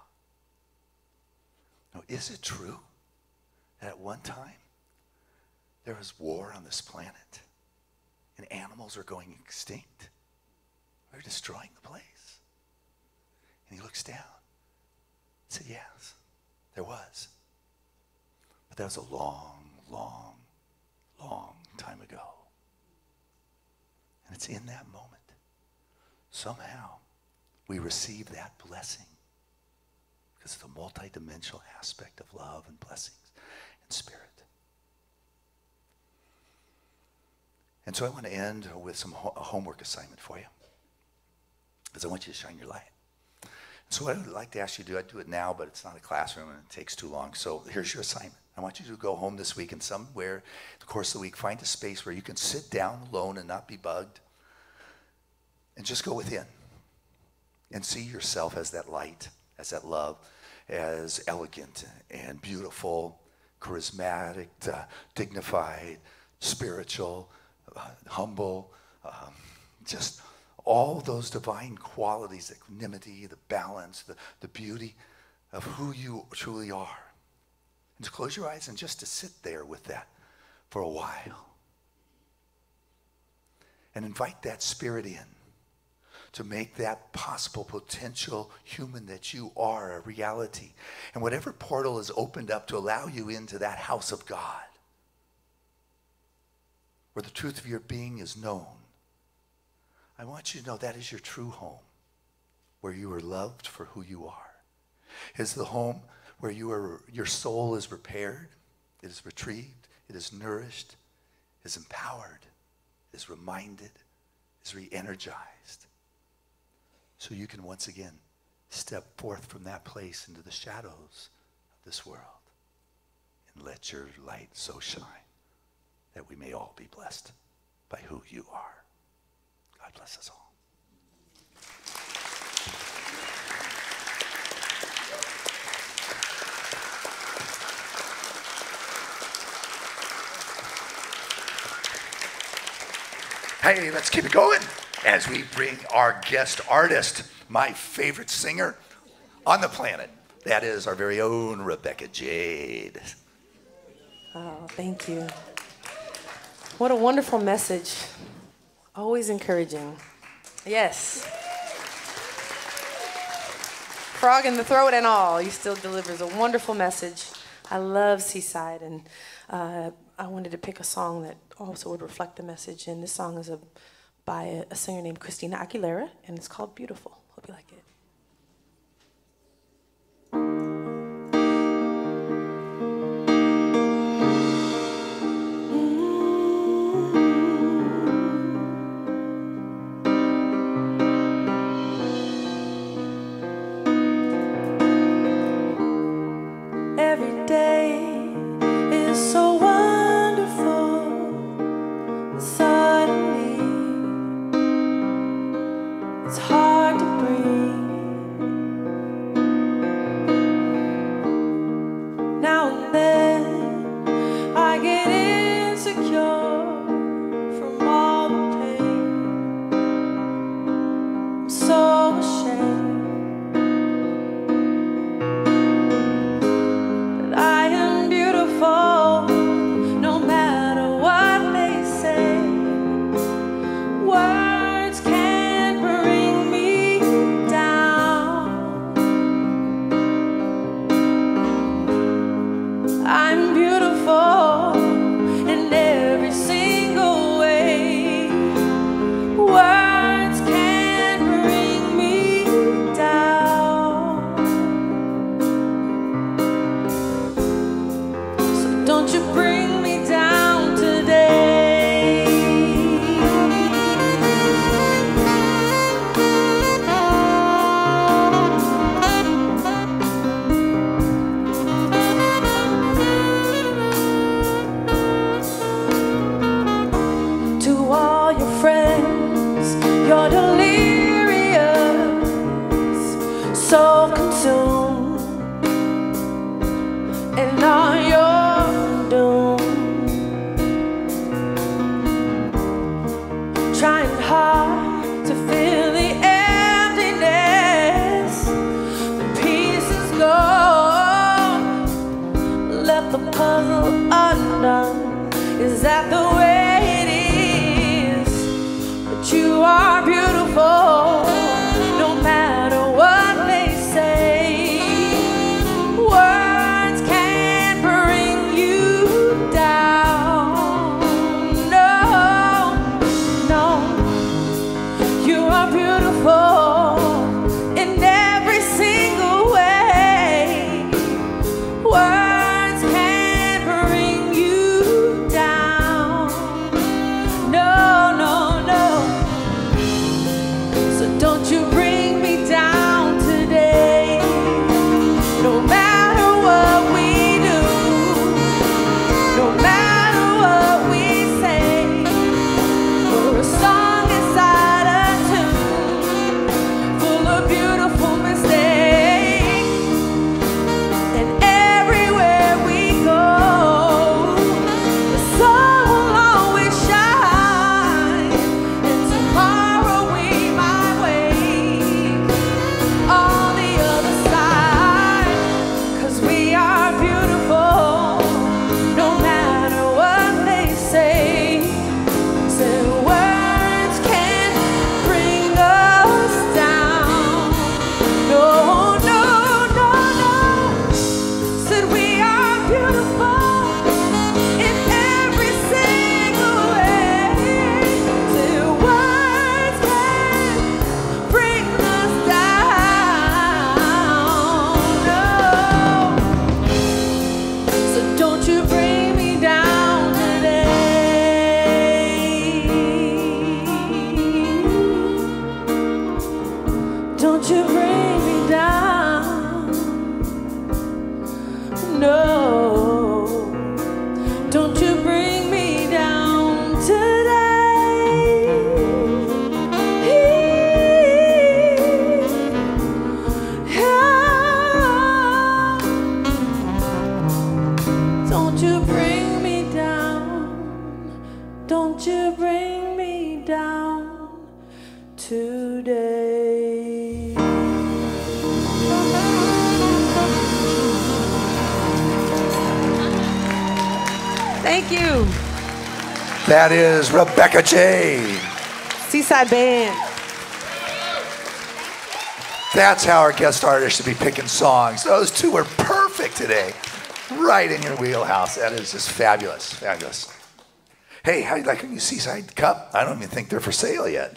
now is it true that at one time there was war on this planet and animals are going extinct? We're destroying the place. And he looks down and said, yes, there was. But that was a long, long, long time ago. And it's in that moment, somehow, we receive that blessing because of the multidimensional aspect of love and blessings and Spirit. And so I want to end with some a homework assignment for you, because I want you to shine your light. So what I would like to ask you to do, I'd do it now, but it's not a classroom and it takes too long. So here's your assignment. I want you to go home this week and somewhere in the course of the week, find a space where you can sit down alone and not be bugged, and just go within and see yourself as that light, as that love, as elegant and beautiful, charismatic, dignified, spiritual, humble, just all those divine qualities, the equanimity, the balance, the beauty of who you truly are. And to close your eyes and just to sit there with that for a while. And invite that spirit in to make that possible potential human that you are a reality. And whatever portal is opened up to allow you into that house of God, where the truth of your being is known, I want you to know that is your true home, where you are loved for who you are. It's the home where your soul is repaired, it is retrieved, it is nourished, it is empowered, it is reminded, it is re-energized. So you can once again step forth from that place into the shadows of this world and let your light so shine that we may all be blessed by who you are. God bless us all. Hey, let's keep it going as we bring our guest artist, my favorite singer on the planet. That is our very own Rebecca Jade. Oh, thank you. What a wonderful message. Always encouraging. Yes. Frog in the throat and all, he still delivers a wonderful message. I love Seaside, and I wanted to pick a song that also would reflect the message. And this song is by a singer named Christina Aguilera, and it's called Beautiful. Hope you like it. Every day is so wonderful. Suddenly, it's hard to breathe. Now and then, I get insecure from all the pain. I'm so ashamed. I am beautiful, no matter what they say. Words can't bring me down. I'm beautiful in every single way. Words can't bring me down. Don't you bring me down today. To all your friends, you're delirious, so consumed and all your doom. Trying hard to fill the emptiness. The pieces go. Let the puzzle undone. Is that the way it is? But you are beautiful, no matter what they say. Words can't bring you down. No, no, you are beautiful in every single way. Words can't bring you down. Thank you. That is Rebecca J. Seaside Band. That's how our guest artists should be picking songs. Those two were perfect today. Right in your wheelhouse. That is just fabulous. Fabulous. Hey, how do you like a new Seaside cup? I don't even think they're for sale yet.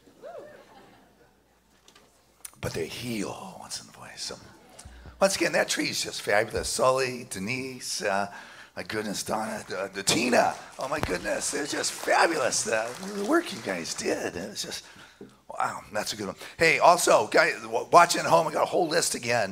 But they heal once in a while. So, once again, that tree is just fabulous. Sully, Denise, my goodness, Donna, the Tina. Oh my goodness, they're just fabulous. The work you guys did. It was just, wow, that's a good one. Hey, also, guys, watching at home, I got a whole list again.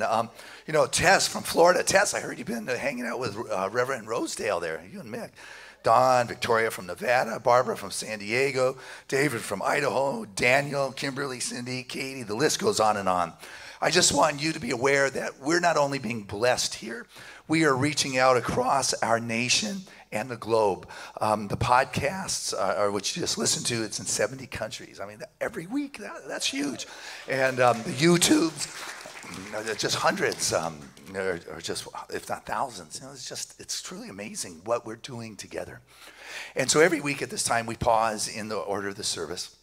Tess from Florida. Tess, I heard you've been hanging out with Reverend Rosedale there, you and Mick. Don, Victoria from Nevada, Barbara from San Diego, David from Idaho, Daniel, Kimberly, Cindy, Katie, the list goes on and on. I just want you to be aware that we're not only being blessed here, we are reaching out across our nation and the globe. The podcasts, which you just listened to, it's in 70 countries. I mean, every week, that's huge. And the YouTubes, just hundreds, or just, if not thousands. It's truly amazing what we're doing together. And so every week at this time, we pause in the order of the service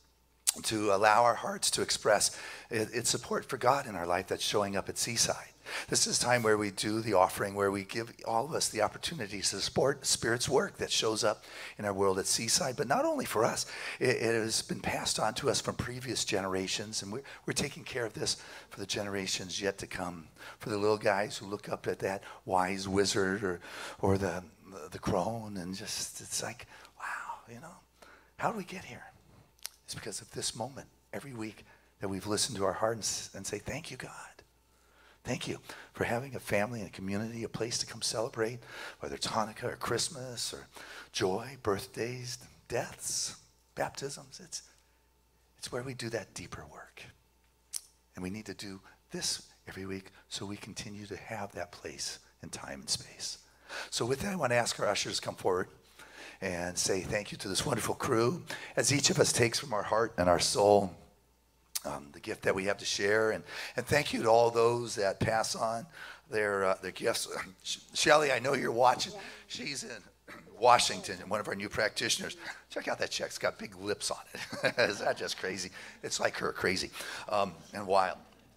to allow our hearts to express its support for God in our life that's showing up at Seaside. This is time where we do the offering, where we give all of us the opportunities to support Spirit's work that shows up in our world at Seaside. But not only for us, it has been passed on to us from previous generations, and we're taking care of this for the generations yet to come, for the little guys who look up at that wise wizard or the crone, and just, it's like, wow, how do we get here? It's because of this moment every week that we've listened to our hearts and say, thank you, God. Thank you for having a family and a community, a place to come celebrate, whether it's Hanukkah or Christmas or joy, birthdays, deaths, baptisms. It's where we do that deeper work. And we need to do this every week so we continue to have that place in time and space. So with that, I want to ask our ushers to come forward and say thank you to this wonderful crew as each of us takes from our heart and our soul the gift that we have to share, and thank you to all those that pass on their gifts. Shelly, I know you're watching. She's in Washington, and one of our new practitioners. Check out that check. It's got big lips on it. Is that just crazy? It's like her, crazy and wild.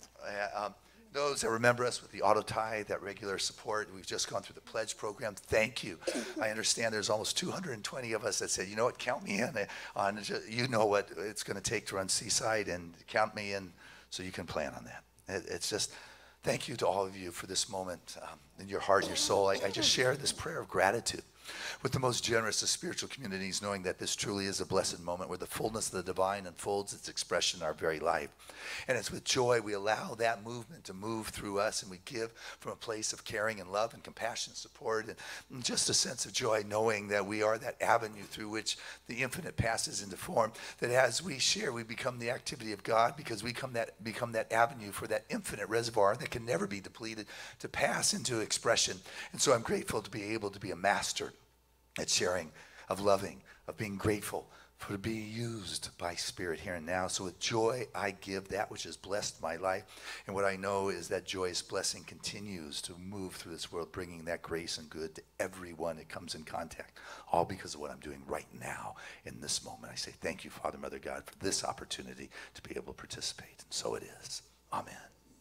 Those that remember us with the auto tie, that regular support, we've just gone through the pledge program. Thank you. I understand there's almost 220 of us that said, you know what, count me in on, you know what it's going to take to run Seaside, and count me in so you can plan on that. It's just, thank you to all of you for this moment in your heart and your soul. I just share this prayer of gratitude with the most generous of spiritual communities, knowing that this truly is a blessed moment where the fullness of the divine unfolds its expression in our very life. And it's with joy we allow that movement to move through us, and we give from a place of caring and love and compassion and support, and just a sense of joy knowing that we are that avenue through which the infinite passes into form, that as we share, we become the activity of God, because we become that avenue for that infinite reservoir that can never be depleted to pass into expression. And so I'm grateful to be able to be a master at sharing, of loving, of being grateful for being used by Spirit here and now. So with joy, I give that which has blessed my life. And what I know is that joyous blessing continues to move through this world, bringing that grace and good to everyone it comes in contact, all because of what I'm doing right now in this moment. I say thank you, Father, Mother, God, for this opportunity to be able to participate. And so it is. Amen.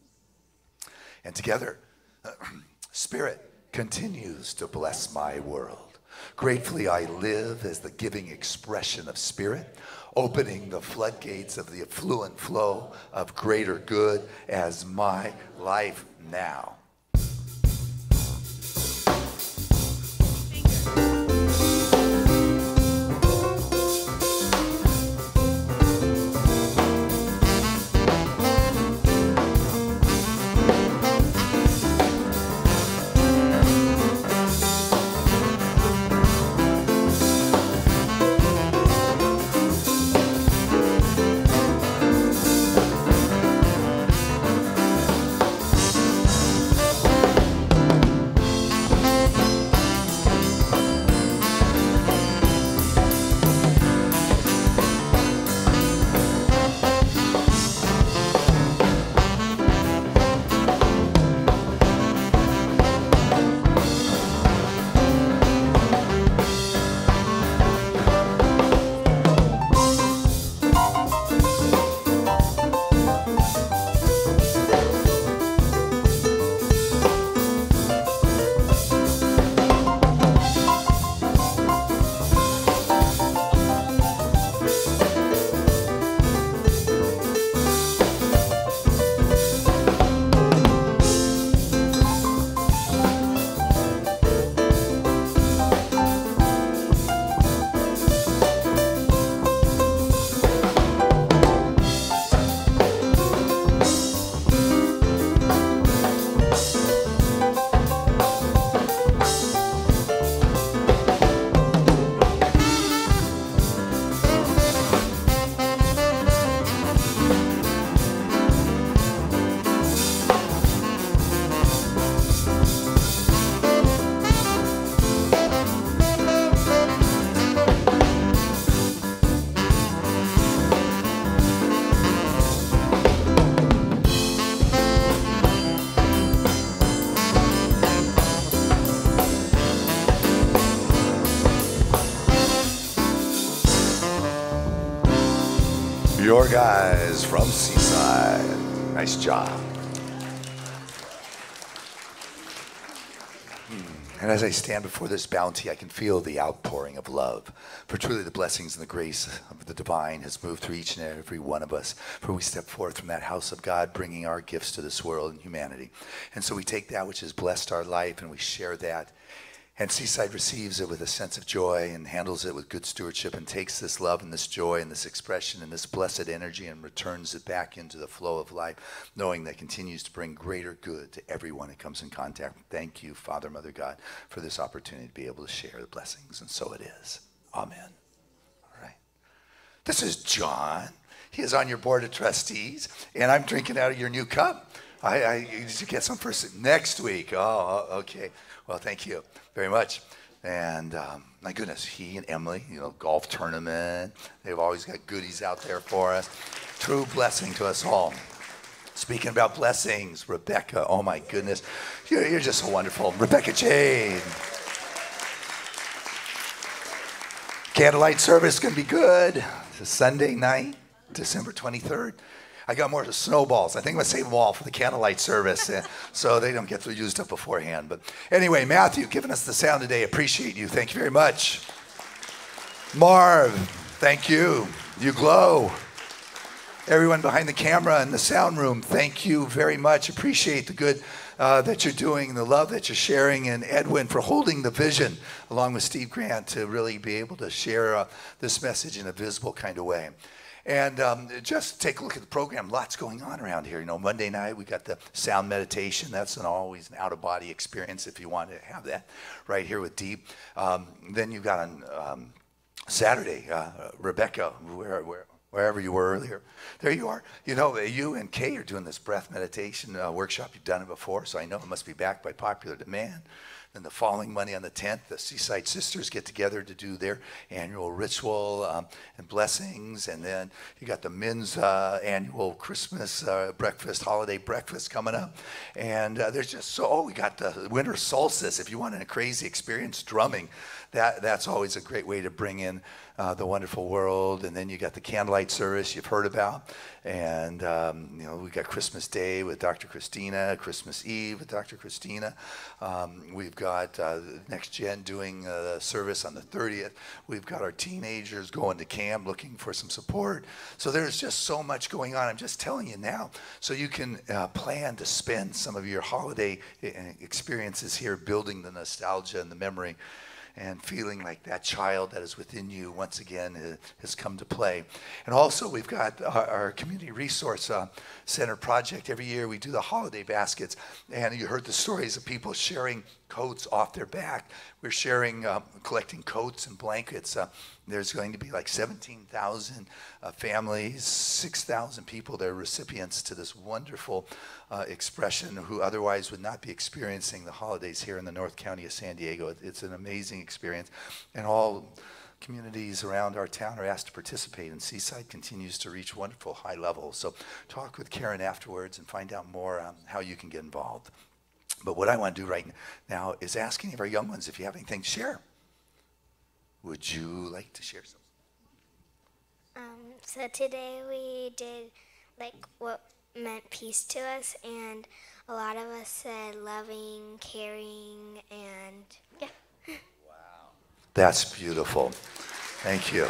And together, Spirit continues to bless my world. Gratefully I live as the giving expression of Spirit, opening the floodgates of the affluent flow of greater good as my life now. Your guys from Seaside. Nice job. And as I stand before this bounty, I can feel the outpouring of love. For truly the blessings and the grace of the divine has moved through each and every one of us. For we step forth from that house of God, bringing our gifts to this world and humanity. And so we take that which has blessed our life and we share that. And Seaside receives it with a sense of joy and handles it with good stewardship and takes this love and this joy and this expression and this blessed energy and returns it back into the flow of life, knowing that continues to bring greater good to everyone it comes in contact with. Thank you, Father, Mother, God, for this opportunity to be able to share the blessings. And so it is. Amen. All right. This is John. He is on your board of trustees, and I'm drinking out of your new cup. I used to get some for next week. Oh, okay. Well, thank you very much. And my goodness, he and Emily, golf tournament. They've always got goodies out there for us. True blessing to us all. Speaking about blessings, Rebecca, oh my goodness. You're just so wonderful. Rebecca Jade. Candlelight service is going to be good. It's Sunday night, December 23rd. I got more snowballs. I think I'm going to save them all for the candlelight service so they don't get used up beforehand. But anyway, Matthew, giving us the sound today. Appreciate you. Thank you very much. Marv, thank you. You glow. Everyone behind the camera in the sound room, thank you very much. Appreciate the good that you're doing, the love that you're sharing, and Edwin for holding the vision along with Steve Grant to really be able to share this message in a visible kind of way. And just take a look at the program. Lots going on around here. Monday night we got the sound meditation. That's always an out-of-body experience if you want to have that right here with Deep. Then you got on Saturday, Rebecca, wherever you were earlier. There you are. You and Kay are doing this breath meditation workshop. You've done it before, so I know it must be backed by popular demand. Then the following Monday on the 10th, the Seaside Sisters get together to do their annual ritual and blessings. And then you got the men's annual Christmas breakfast, holiday breakfast coming up. And there's just we got the winter solstice. If you want a crazy experience drumming, that's always a great way to bring in the wonderful world. And then you got the candlelight service you've heard about. And, we got Christmas Day with Dr. Christina, Christmas Eve with Dr. Christina. We've got Next Gen doing the service on the 30th. We've got our teenagers going to camp looking for some support. So there's just so much going on. I'm just telling you now so you can plan to spend some of your holiday experiences here building the nostalgia and the memory and feeling like that child that is within you once again has come to play. And also we've got our Community Resource Center project. Every year we do the holiday baskets, and you heard the stories of people sharing coats off their back. We're sharing, collecting coats and blankets. There's going to be like 17,000 families, 6,000 people that are recipients to this wonderful expression who otherwise would not be experiencing the holidays here in the North County of San Diego. It's an amazing experience, and all communities around our town are asked to participate, and Seaside continues to reach wonderful high levels. So talk with Karen afterwards and find out more on how you can get involved. But what I want to do right now is ask any of our young ones if you have anything to share. Would you like to share something? So today we did what meant peace to us, and a lot of us said loving, caring, and yeah. Wow. That's beautiful. Thank you.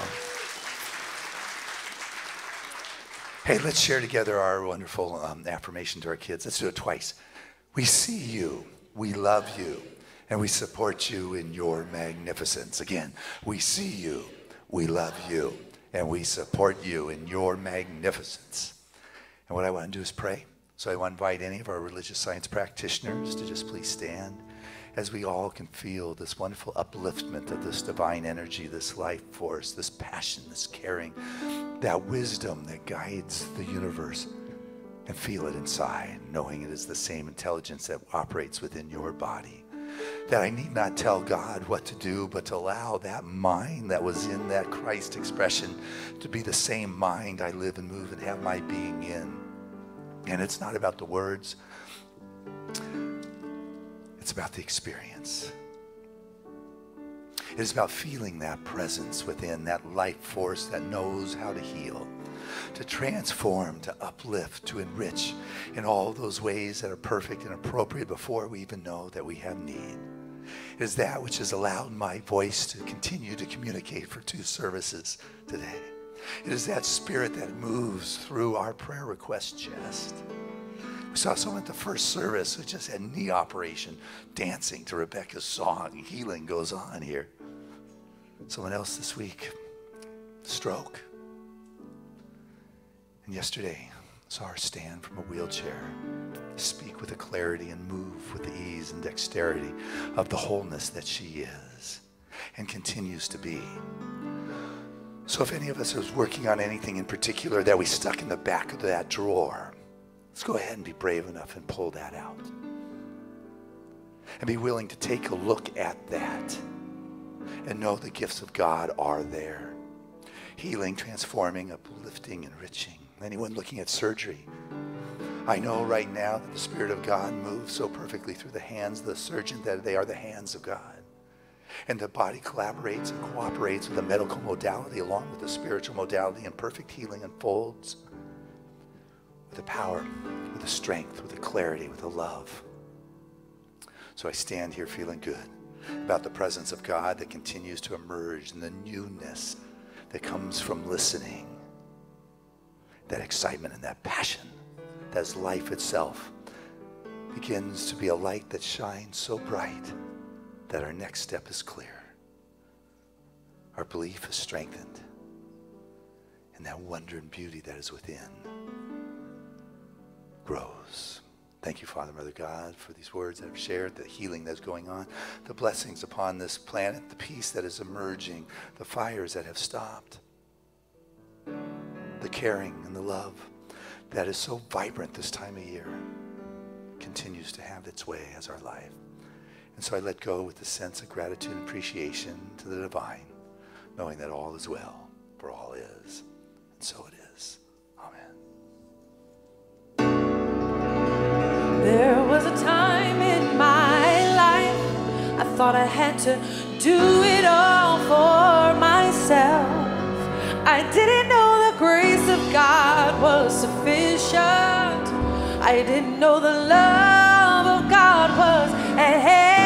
Hey, let's share together our wonderful affirmation to our kids. Let's do it twice. We see you, we love you, and we support you in your magnificence. Again, we see you, we love you, and we support you in your magnificence. And what I want to do is pray. So I want to invite any of our religious science practitioners to just please stand as we all can feel this wonderful upliftment of this divine energy, this life force, this passion, this caring, that wisdom that guides the universe. And feel it inside, knowing it is the same intelligence that operates within your body. That I need not tell God what to do, but to allow that mind that was in that Christ expression to be the same mind I live and move and have my being in. And it's not about the words, it's about the experience. It is about feeling that presence within, that life force that knows how to heal. to transform, to uplift, to enrich in all those ways that are perfect and appropriate before we even know that we have need. It is that which has allowed my voice to continue to communicate for 2 services today. It is that spirit that moves through our prayer request chest. We saw someone at the first service who just had knee operation, dancing to Rebecca's song. Healing goes on here. Someone else this week, stroke. And yesterday, saw her stand from a wheelchair, speak with a clarity and move with the ease and dexterity of the wholeness that she is and continues to be. So if any of us is working on anything in particular that we stuck in the back of that drawer, let's go ahead and be brave enough and pull that out. And be willing to take a look at that and know the gifts of God are there. Healing, transforming, uplifting, enriching. Anyone looking at surgery, I know right now that the Spirit of God moves so perfectly through the hands of the surgeon that they are the hands of God. And the body collaborates and cooperates with the medical modality along with the spiritual modality, and perfect healing unfolds with the power, with the strength, with the clarity, with the love. So I stand here feeling good about the presence of God that continues to emerge and the newness that comes from listening. That excitement and that passion, that as life itself begins to be a light that shines so bright that our next step is clear. Our belief is strengthened, and that wonder and beauty that is within grows. Thank you, Father, Mother God, for these words that I've shared, the healing that's going on, the blessings upon this planet, the peace that is emerging, the fires that have stopped, the caring and the love that is so vibrant this time of year continues to have its way as our life. And so I let go with a sense of gratitude and appreciation to the divine, knowing that all is well, for all is, and so it is. Amen. There was a time in my life I thought I had to do it all for myself. I didn't know the grace of God was sufficient. I didn't know the love of God was at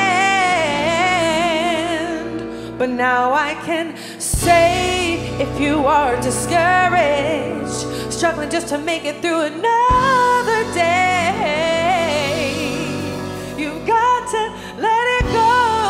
hand. But now I can say, if you are discouraged, struggling just to make it through another day, you've got to let it go.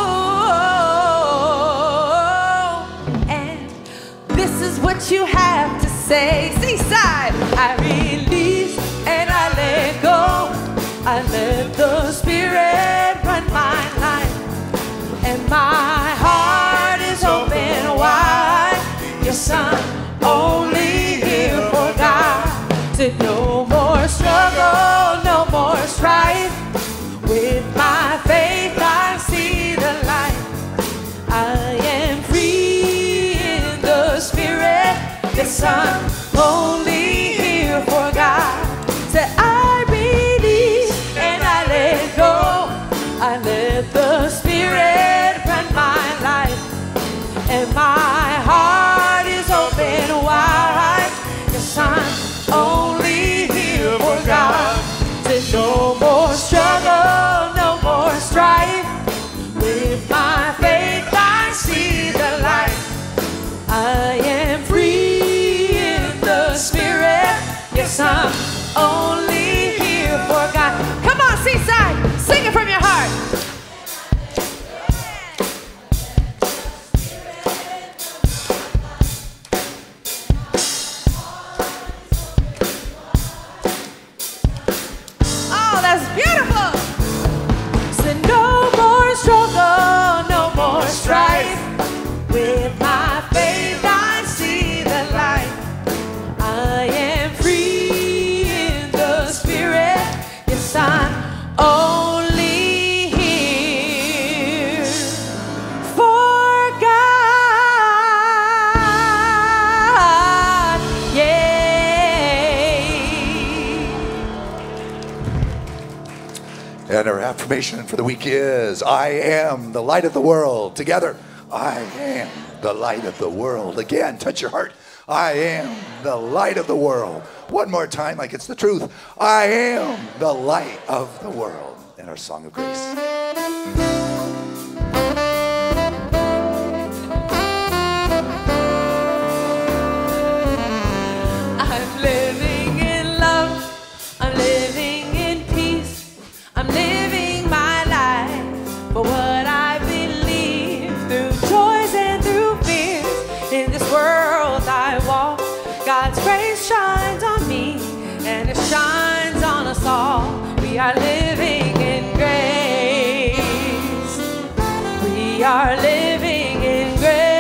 And this is what you have to say. Seaside, I release and I let go. I let the Spirit run my life, and my heart is open wide. Yes, I'm only here for God. Said no more struggle, no more strife. With my faith I see the light. I am free in the Spirit. Yes, I'm only here for God. Said I believe and I let go. I let the Spirit run my life, and my heart is open wide. Yes, I'm only here for God. Said no more struggle, no more strife. With my faith I see the light. I am free in the Spirit. Yes, I'm only here for God. Come on, Seaside, sing it from your heart. Oh, that's beautiful. So no more struggle, no more strife. With my faith I see the light. I am free in the Spirit. Yes, I'm only here for God. Yay. And our affirmation for the week is, I am the light of the world. Together, I am the light of the world. Again, touch your heart. I am the light of the world. One more time, like it's the truth. I am the light of the world. In our song of grace. I'm living in love. I'm living in peace. I'm living my life for what I believe. Through joys and through fears, in this world I walk. God's grace shines on me, and it shines on us all. We are living in grace. We are living in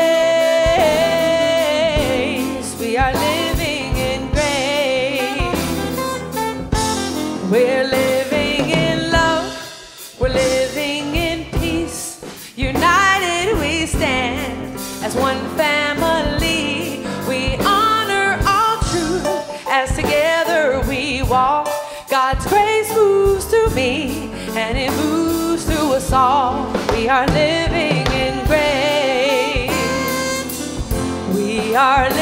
grace. We are living in grace. We're living in love. We're living in peace. United we stand as one family. We honor all truth as together we walk. God's grace moves through me, and it moves through us all. We are living in grace. We are